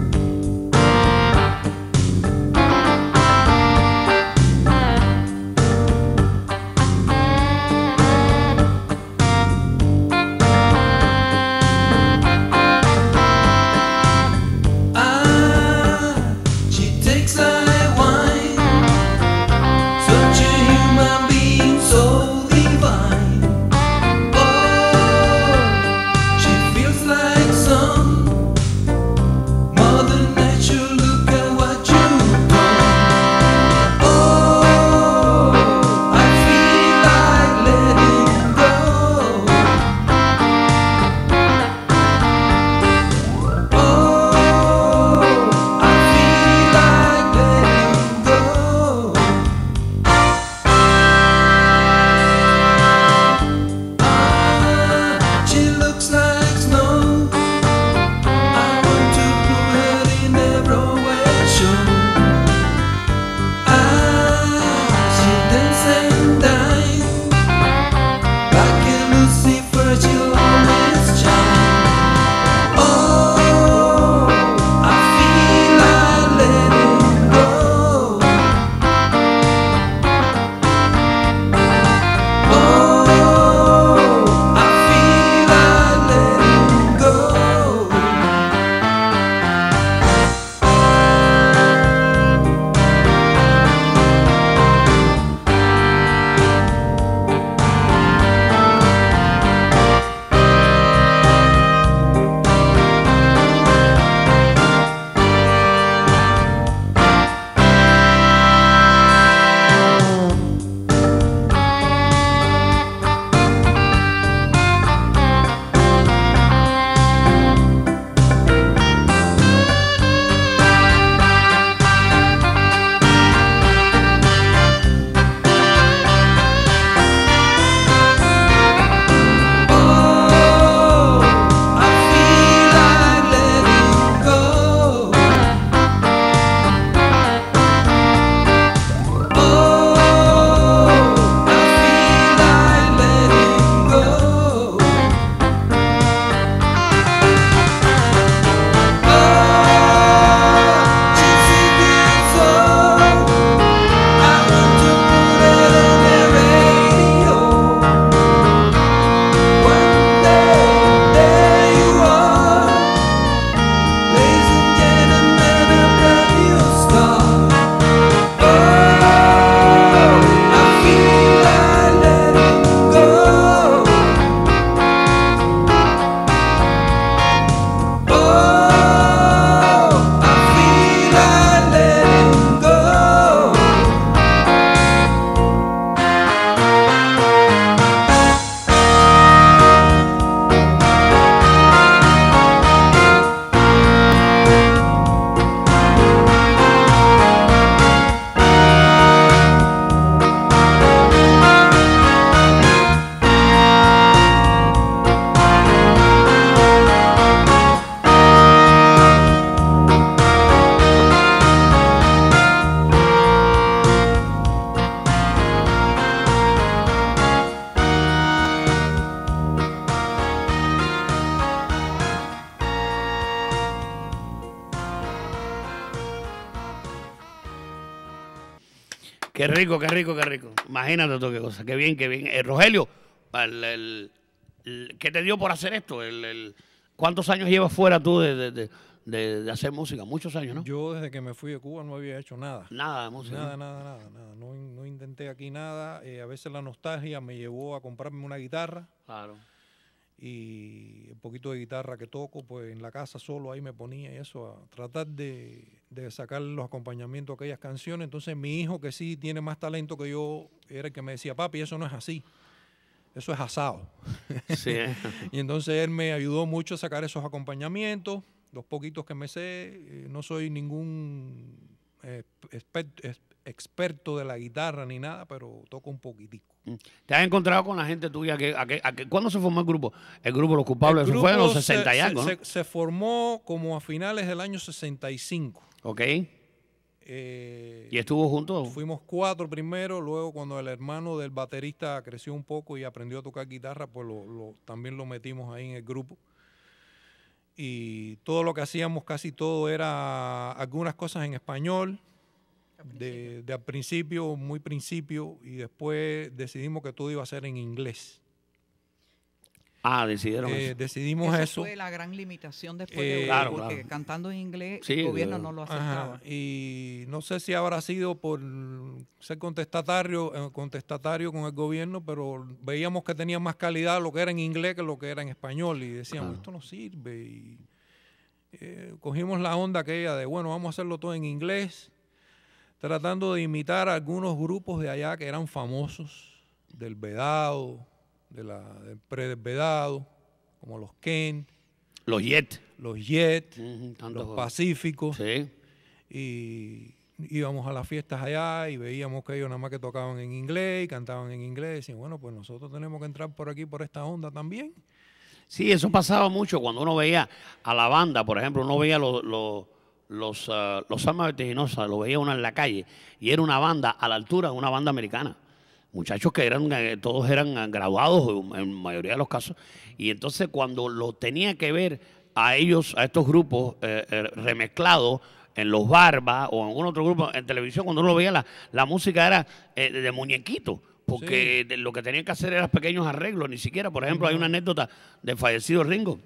Thank Qué rico, qué rico, qué rico. Imagínate tú qué cosa. Qué bien, qué bien. Eh, Rogelio, el, el, el- ¿qué te dio por hacer esto? El, el- ¿Cuántos años llevas fuera tú de, de, de, de- de hacer música? Muchos años, ¿no? Yo desde que me fui de Cuba no había hecho nada. Nada de música. Nada, ¿no? nada, nada, nada. No, in- no intenté aquí nada. Eh, a veces la nostalgia me llevó a comprarme una guitarra Claro. y el poquito de guitarra que toco, pues en la casa solo ahí me ponía y eso, a tratar de, de sacar los acompañamientos a aquellas canciones. Entonces mi hijo, que sí tiene más talento que yo, era el que me decía, papi, eso no es así, eso es asado. Sí, ¿eh? Y entonces él me ayudó mucho a sacar esos acompañamientos, los poquitos que me sé. Eh, no soy ningún eh, exper- ex- experto de la guitarra ni nada, pero toco un poquitico. ¿Te has encontrado con la gente tuya? Que, a que, a que- ¿Cuándo se formó el grupo? El grupo Los Culpables, El eso fue en los grupo sesenta y se, algo, ¿no? se, se formó como a finales del año sesenta y cinco. Ok. Eh, ¿Y estuvo juntos? Fuimos cuatro primero, luego cuando el hermano del baterista creció un poco y aprendió a tocar guitarra, pues lo, lo- también lo metimos ahí en el grupo. Y todo lo que hacíamos, casi todo era algunas cosas en español, de, de al principio, muy principio, y después decidimos que todo iba a ser en inglés. Ah, decidieron Eh, eso. decidimos Esa eso. fue la gran limitación después Eh, de Claro, porque claro. cantando en inglés Sí, el gobierno eh, no lo Ajá, aceptaba. y no sé si habrá sido por ser contestatario, eh, contestatario con el gobierno, pero veíamos que tenía más calidad lo que era en inglés que lo que era en español y decíamos, Claro. esto no sirve. Y, eh, cogimos la onda aquella de, bueno, vamos a hacerlo todo en inglés, tratando de imitar a algunos grupos de allá que eran famosos, del Vedado, de la, del pre del Vedado, como los Ken, Los Jet. los Jet, Ujú, tantos- los Pacíficos. Sí. Y íbamos a las fiestas allá y veíamos que ellos nada más que tocaban en inglés y cantaban en inglés. Y decían, bueno, pues nosotros tenemos que entrar por aquí, por esta onda también. Sí, eso pasaba mucho cuando uno veía a la banda, por ejemplo, uno veía los, los, los, ah, los Almas Vertiginosas, lo veía uno en la calle, y era una banda a la altura de una banda americana. Muchachos que eran, eh, todos eran eh, graduados en mayoría de los casos, y entonces cuando lo tenía que ver a ellos, a estos grupos eh, eh, remezclados en los Barbas o en algún otro grupo en televisión, cuando uno lo veía, la, la música era eh, de muñequito. Porque de- lo que tenían que hacer eran pequeños arreglos, ni siquiera. Por ejemplo, hay una anécdota del fallecido Ringo.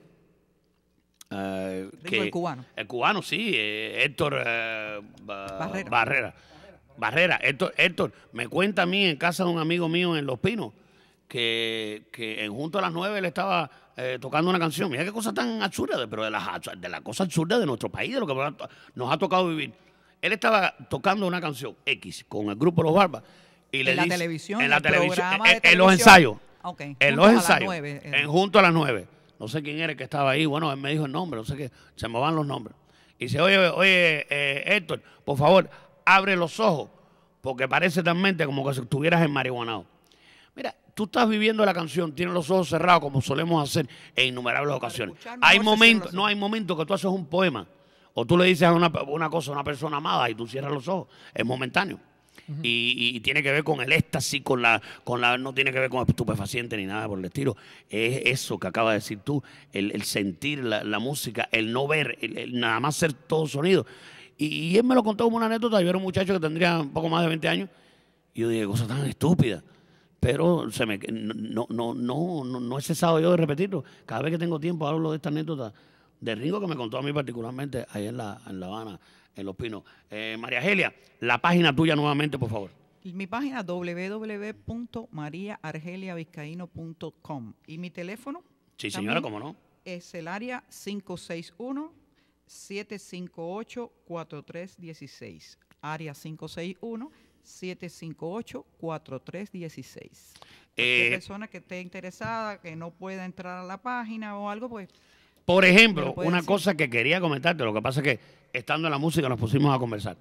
eh, Ringo, el cubano. El cubano, sí. eh, Héctor eh, Ba- Barrera. Barrera. Barrera. Héctor, Héctor, me cuenta a mí en casa de un amigo mío en Los Pinos que, que en junto a las nueve él estaba eh, tocando una canción. Mira qué cosa tan absurda, pero de las de la cosa absurda de nuestro país, de lo que nos ha tocado vivir. Él estaba tocando una canción X con el grupo Los Barbas. Y le En la dice- televisión, en en la el televisión, programa en, de en los televisión. ensayos. Ok, En juntos los a las ensayos. nueve, era. En junto a las nueve. No sé quién era el que estaba ahí. Bueno, él me dijo el nombre, no sé qué. Se me van los nombres. Y dice, oye, oye, eh, Héctor, por favor, abre los ojos, porque parece tan mente como que si estuvieras en marihuanao. Mira, tú estás viviendo la canción, tienes los ojos cerrados, como solemos hacer en innumerables ocasiones. escuchar, Hay mejor se cierran momentos, los no ojos. hay momentos que tú haces un poema, o tú le dices a una, una cosa a una persona amada y tú cierras los ojos. Es momentáneo. Y, y tiene que ver con el éxtasis, con la, con la, no tiene que ver con estupefaciente ni nada por el estilo. Es eso que acabas de decir tú, el, el sentir la, la música, el no ver, el, el nada más ser todo sonido. Y, y él me lo contó como una anécdota. Yo era un muchacho que tendría un poco más de veinte años. Y yo dije, cosa tan estúpida. Pero se me, no, no, no, no, no he cesado yo de repetirlo. Cada vez que tengo tiempo hablo de esta anécdota de Ringo que me contó a mí particularmente ahí en La, en La Habana, en Los Pinos. Eh, María Argelia, la página tuya nuevamente, por favor. Mi página doble u doble u doble u punto maría argelia vizcaíno punto com y mi teléfono Sí, también señora, cómo no. es el área cinco seis uno, siete cinco ocho, cuatro tres uno seis. Área cinco seis uno, siete cinco ocho, cuatro tres uno seis. Cualquier Eh, persona que esté interesada, que no pueda entrar a la página o algo, pues Por me ejemplo, lo puede una decir. cosa que quería comentarte, lo que pasa es que estando en la música nos pusimos a conversar.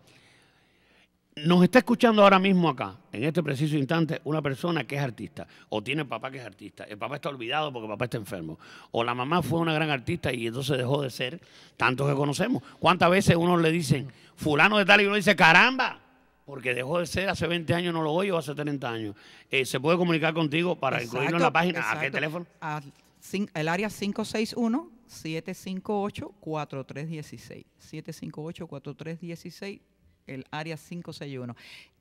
Nos está escuchando ahora mismo acá, en este preciso instante, una persona que es artista, o tiene papá que es artista. El papá está olvidado porque el papá está enfermo. O la mamá fue una gran artista y entonces dejó de ser, tanto que conocemos. ¿Cuántas veces uno le dicen, fulano de tal, y uno dice, caramba, porque dejó de ser, hace veinte años no lo oye, o hace treinta años? Eh, ¿Se puede comunicar contigo para incluirlo en la Exacto, página? ¿A qué exacto. teléfono? Al cin- el área cinco seis uno, siete cinco ocho, cuatro tres uno seis. siete cinco ocho, cuatro tres uno seis, el área cinco seis uno.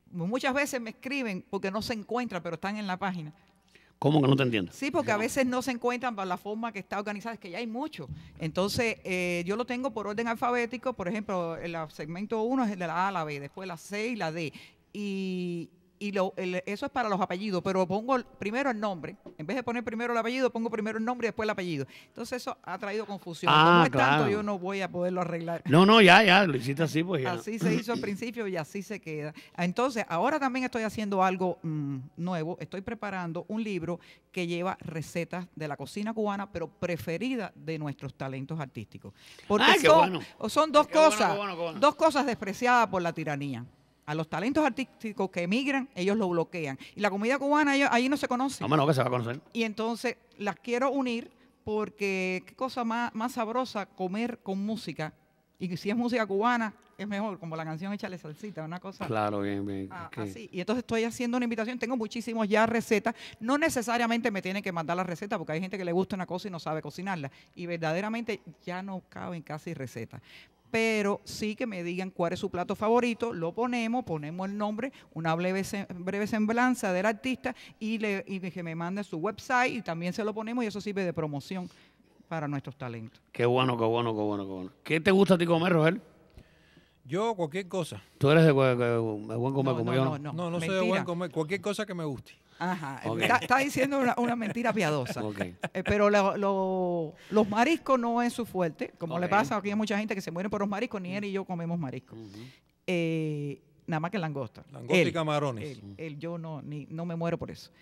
muchas veces me escriben porque no se encuentran, pero están en la página. ¿Cómo que no te entiendo? Sí, porque a veces no se encuentran por la forma que está organizada, es que ya hay mucho. Entonces, eh, yo lo tengo por orden alfabético, por ejemplo, el segmento uno es el de la A a la B, después la C y la D. Y, y lo, el, eso es para los apellidos, pero pongo primero el nombre. En vez de poner primero el apellido, pongo primero el nombre y después el apellido. Entonces, eso ha traído confusión. Ah, Como es claro. tanto, yo no voy a poderlo arreglar. No, no, ya, ya, lo hiciste así, pues ya. Así se hizo al principio y así se queda. Entonces, ahora también estoy haciendo algo mmm, nuevo. Estoy preparando un libro que lleva recetas de la cocina cubana, pero preferida de nuestros talentos artísticos. Porque Ay, qué son, bueno. son dos Qué bueno, cosas, qué bueno, qué bueno. dos cosas despreciadas por la tiranía. A los talentos artísticos que emigran, ellos lo bloquean. Y la comida cubana, ellos, ahí no se conoce. No, no, que se va a conocer. Y entonces las quiero unir porque qué cosa más, más sabrosa comer con música. Y si es música cubana, es mejor, como la canción Échale Salsita, una cosa Claro, bien, bien. ah, que- así. Y entonces estoy haciendo una invitación, tengo muchísimos ya recetas. No necesariamente me tienen que mandar la receta, porque hay gente que le gusta una cosa y no sabe cocinarla. Y verdaderamente ya no caben casi recetas. Pero sí que me digan cuál es su plato favorito, lo ponemos, ponemos el nombre, una breve, se- breve semblanza del artista y, le, y que me mande su website y también se lo ponemos y eso sirve de promoción para nuestros talentos. Qué bueno, qué bueno, qué bueno, qué bueno. ¿Qué te gusta a ti comer, Rogel? Yo, cualquier cosa. ¿Tú eres de, bu- de buen comer como yo? no, no, No, no soy de mentira. buen comer. Cualquier cosa que me guste. Ajá, Ok. está, está diciendo una, una mentira piadosa. Ok. Eh, pero lo- lo- los mariscos no es su fuerte, como le Ok. pasa aquí a mucha gente que se muere por los mariscos, ni él y yo comemos mariscos. Eh, nada más que langosta. Langosta y Él, camarones. él, él, yo no, ni, no me muero por eso.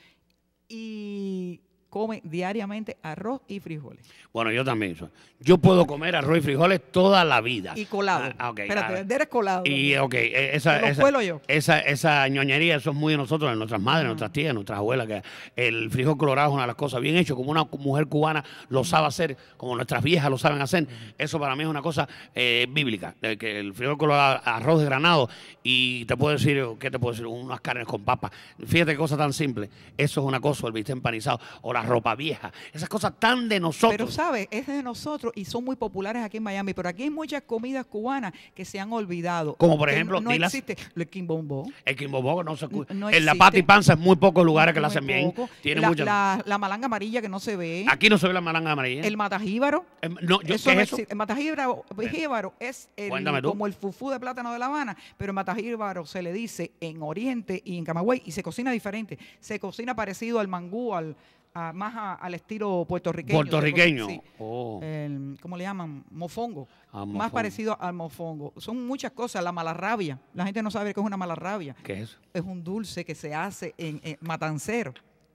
Y come diariamente arroz y frijoles. Bueno, yo también. soy- Yo puedo comer arroz y frijoles toda la vida. Y colado. Ah, ok, Espérate, ah, eres colado. Y, ok, eh, esa, Te lo esa, cuelo yo. esa, esa ñoñería, eso es muy de nosotros, de nuestras madres, de nuestras tías, de nuestras abuelas, que el frijol colorado es una de las cosas bien hecho, como una mujer cubana lo sabe hacer, como nuestras viejas lo saben hacer. Eso para mí es una cosa eh, bíblica, de que el frijol colorado, arroz de granado, y te puedo decir, ¿qué te puedo decir? Unas carnes con papas. Fíjate qué cosa tan simple. Eso es una cosa, el bistec empanizado, o la ropa vieja. Esas cosas tan de nosotros. Pero, ¿sabes? Es de nosotros y son muy populares aquí en Miami. Pero aquí hay muchas comidas cubanas que se han olvidado. Como por Que ejemplo, no, no dilas. existe. El quimbombo. El quimbobo no se cu- No En la existe. pata y panza es muy pocos lugares que la Muy hacen bien. poco. Tiene la, muchas. la, la malanga amarilla que no se ve. Aquí no se ve la malanga amarilla. El matajíbaro. Em, no, yo, Eso ¿qué no es eso? existe. El matajíbaro jíbaro es el- Cuéntame tú. como el fufú de plátano de La Habana, pero el matajíbaro se le dice en Oriente y en Camagüey y se cocina diferente. Se cocina parecido al mangú, al, a- más a- al estilo puertorriqueño. Puertorriqueño. Sí. Oh. El- ¿Cómo le llaman? Mofongo. Ah, Más mofongo. parecido al mofongo. Son muchas cosas. La malarrabia. La gente no sabe qué es una malarrabia. ¿Qué es eso? Es un dulce que se hace en, en matancero.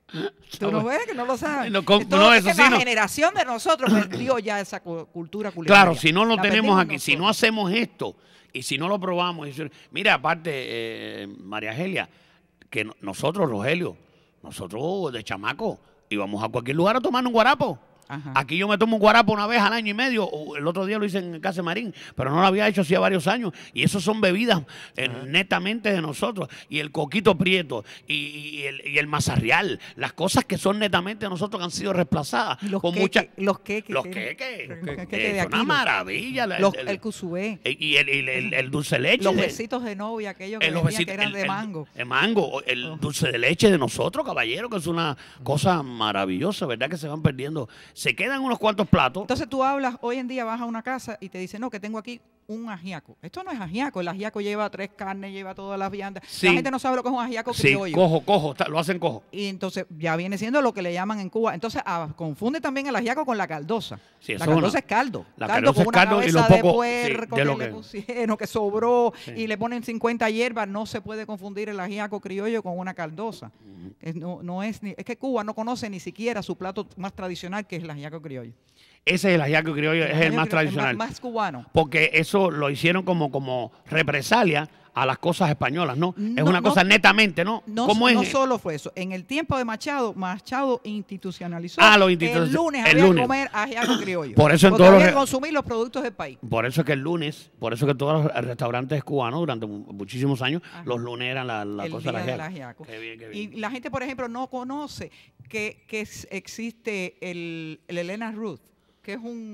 ¿Tú no ves que no lo sabes? No, ¿cómo? Entonces, No, es eso que sí la no. generación de nosotros perdió ya esa cu- cultura culinaria. Claro, si no lo La tenemos perdimos aquí, si no nosotros. hacemos esto y si no lo probamos. y si- Mira, aparte, eh, María Argelia, que no- nosotros, Rogelio, nosotros de chamaco íbamos a cualquier lugar a tomar un guarapo. Ajá. Aquí yo me tomo un guarapo una vez al año y medio, o el otro día lo hice en Casa de Marín, pero no lo había hecho hacía varios años. Y eso son bebidas eh, netamente de nosotros. Y el coquito prieto y, y el, y el mazarrial, las cosas que son netamente de nosotros que han sido reemplazadas. Y los con queques, mucha- los queques. Los tienen- queques. los Eh, queques de es aquí, una los- maravilla. la- los- el, el cusubé. y el, el- el- el dulce de leche. Los de- besitos de novia, aquellos que, eh, los vendían besitos- que eran el- de el- mango. El mango, el Oh. dulce de leche de nosotros, caballero, que es una cosa maravillosa, ¿verdad? Que se van perdiendo. Se quedan unos cuantos platos. Entonces tú hablas, hoy en día vas a una casa y te dicen, no, que tengo aquí un ajiaco. Esto no es ajiaco, el ajiaco lleva tres carnes, lleva todas las viandas. Sí. La gente no sabe lo que es un ajiaco Sí, criollo. cojo, cojo, está- lo hacen cojo. Y entonces ya viene siendo lo que le llaman en Cuba. Entonces ah, confunde también el ajiaco con la caldosa. Sí, la eso es caldosa una- es caldo. la caldo caldosa con es una caldo y cabeza lo de poco- sí, puerco de que lo le que- pusieron, que sobró, Sí. y le ponen cincuenta hierbas. No se puede confundir el ajiaco criollo con una caldosa. Es- no, no es, ni, es que Cuba no conoce ni siquiera su plato más tradicional, que es el ajiaco criollo. Ese es el ajiaco criollo, es el ajiaco más criollo tradicional. Más, más cubano. Porque eso lo hicieron como, como represalia a las cosas españolas, ¿no? es No, una no, cosa netamente, ¿no? No, ¿Cómo es? no solo fue eso. En el tiempo de Machado, Machado institucionalizó Ah, lo que institucionalizó. el lunes El había lunes. que comer ajiaco criollo. Por eso en Porque todos los había re- que consumir los productos del país. Por eso es que el lunes, por eso que todos los restaurantes cubanos durante mu- muchísimos años, Ajá. los lunes eran la, la el cosa día del del ajiaco. ajiaco. Qué bien, qué Y bien. la gente, por ejemplo, no conoce que, que es- existe el, el Elena Ruth, que es un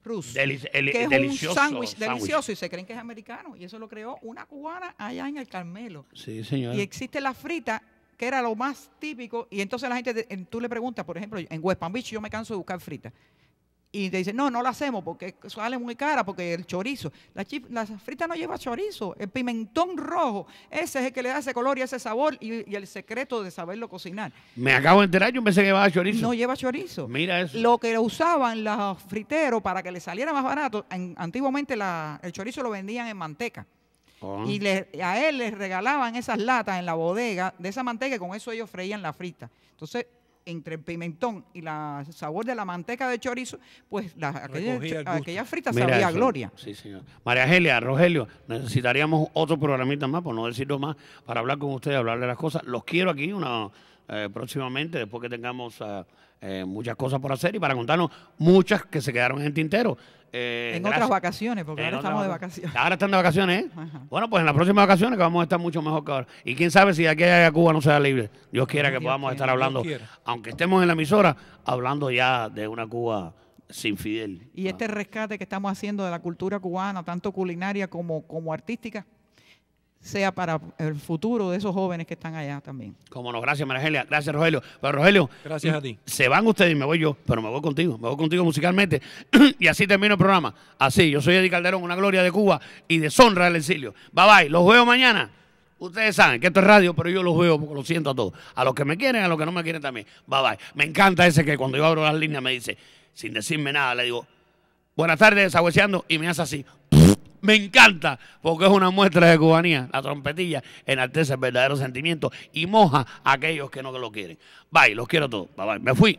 Rus, Deli- el- que es delicioso un sándwich sándwich. delicioso y se creen que es americano. Y eso lo creó una cubana allá en el Carmelo. Sí, señor. Y existe la frita, que era lo más típico. Y entonces la gente, te- en- tú le preguntas, por ejemplo, en West Palm Beach yo me canso de buscar fritas. Y te dicen, no, no la hacemos porque sale muy cara, porque el chorizo. La, chip- la frita no lleva chorizo. El pimentón rojo, ese es el que le da ese color y ese sabor y, y el secreto de saberlo cocinar. Me acabo de enterar, yo pensé que llevaba chorizo. No lleva chorizo. Mira eso. Lo que usaban los friteros para que le saliera más barato, en- antiguamente la- el chorizo lo vendían en manteca. Oh. Y le- a él les regalaban esas latas en la bodega de esa manteca y con eso ellos freían la frita. Entonces, entre el pimentón y la- el sabor de la manteca de chorizo, pues la, aquella, Recogía el gusto. aquella frita Mira sabía a eso. gloria. Sí, señor. María Angelia, Rogelio, necesitaríamos otro programita más, por no decirlo más, para hablar con ustedes, hablar de las cosas. Los quiero aquí una, eh, próximamente, después que tengamos eh, eh, muchas cosas por hacer y para contarnos muchas que se quedaron en el tintero. Eh, En gracias. otras vacaciones, porque En ahora otras estamos de vacaciones. vacaciones. Ahora están de vacaciones, ¿eh? Ajá. Bueno, pues en las próximas vacaciones que vamos a estar mucho mejor que ahora. Y quién sabe si de aquí a Cuba no sea libre. Dios quiera que Dios podamos quiera, estar Dios hablando, quiera. aunque estemos en la emisora, hablando ya de una Cuba sin Fidel. Y este rescate que estamos haciendo de la cultura cubana, tanto culinaria como, como artística, sea para el futuro de esos jóvenes que están allá también. Como no, gracias María Angelia, gracias Rogelio. Pero Rogelio, Gracias a ti. se van ustedes y me voy yo, pero me voy contigo, me voy contigo musicalmente y así termino el programa. Así, yo soy Eddie Calderón, una gloria de Cuba y deshonra del exilio. Bye bye, los veo mañana. Ustedes saben que esto es radio, pero yo los veo porque lo siento a todos. A los que me quieren, a los que no me quieren también. Bye bye. Me encanta ese que cuando yo abro las líneas me dice, sin decirme nada, le digo, buenas tardes, sabueseando, y me hace así. Me encanta, porque es una muestra de cubanía. La trompetilla enaltece el verdadero sentimiento y moja a aquellos que no lo quieren. Bye, los quiero todos. Bye, bye. Me fui.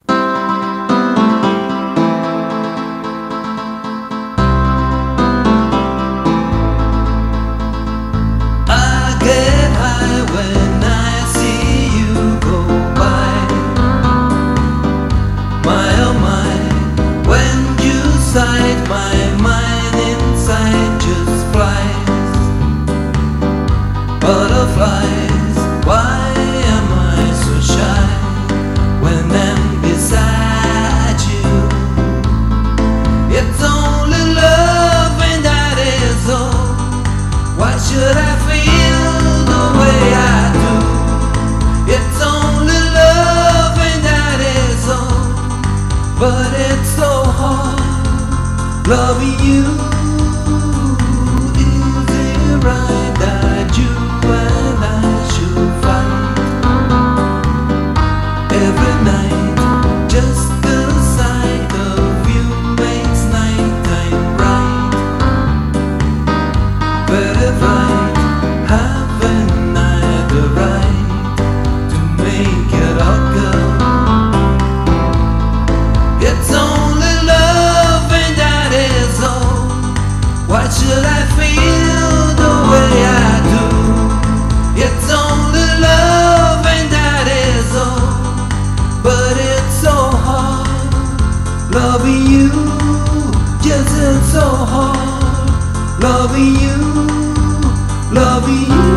I get high when I see you go by. My oh my, when you sight, my mind inside just flies. Butterflies, why am I so shy when I'm beside you? It's only love and that is all. Why should I feel the way I do? It's only love and that is all. But it's so hard loving you. Is it right that you and I should fight every night? Just the sight of you makes nighttime bright. But if I haven't I the right to make it all go? It's only love and that is all. Why should I feel the way I do? It's only love and that is all. But it's so hard loving you. Yes, it's so hard loving you, loving you.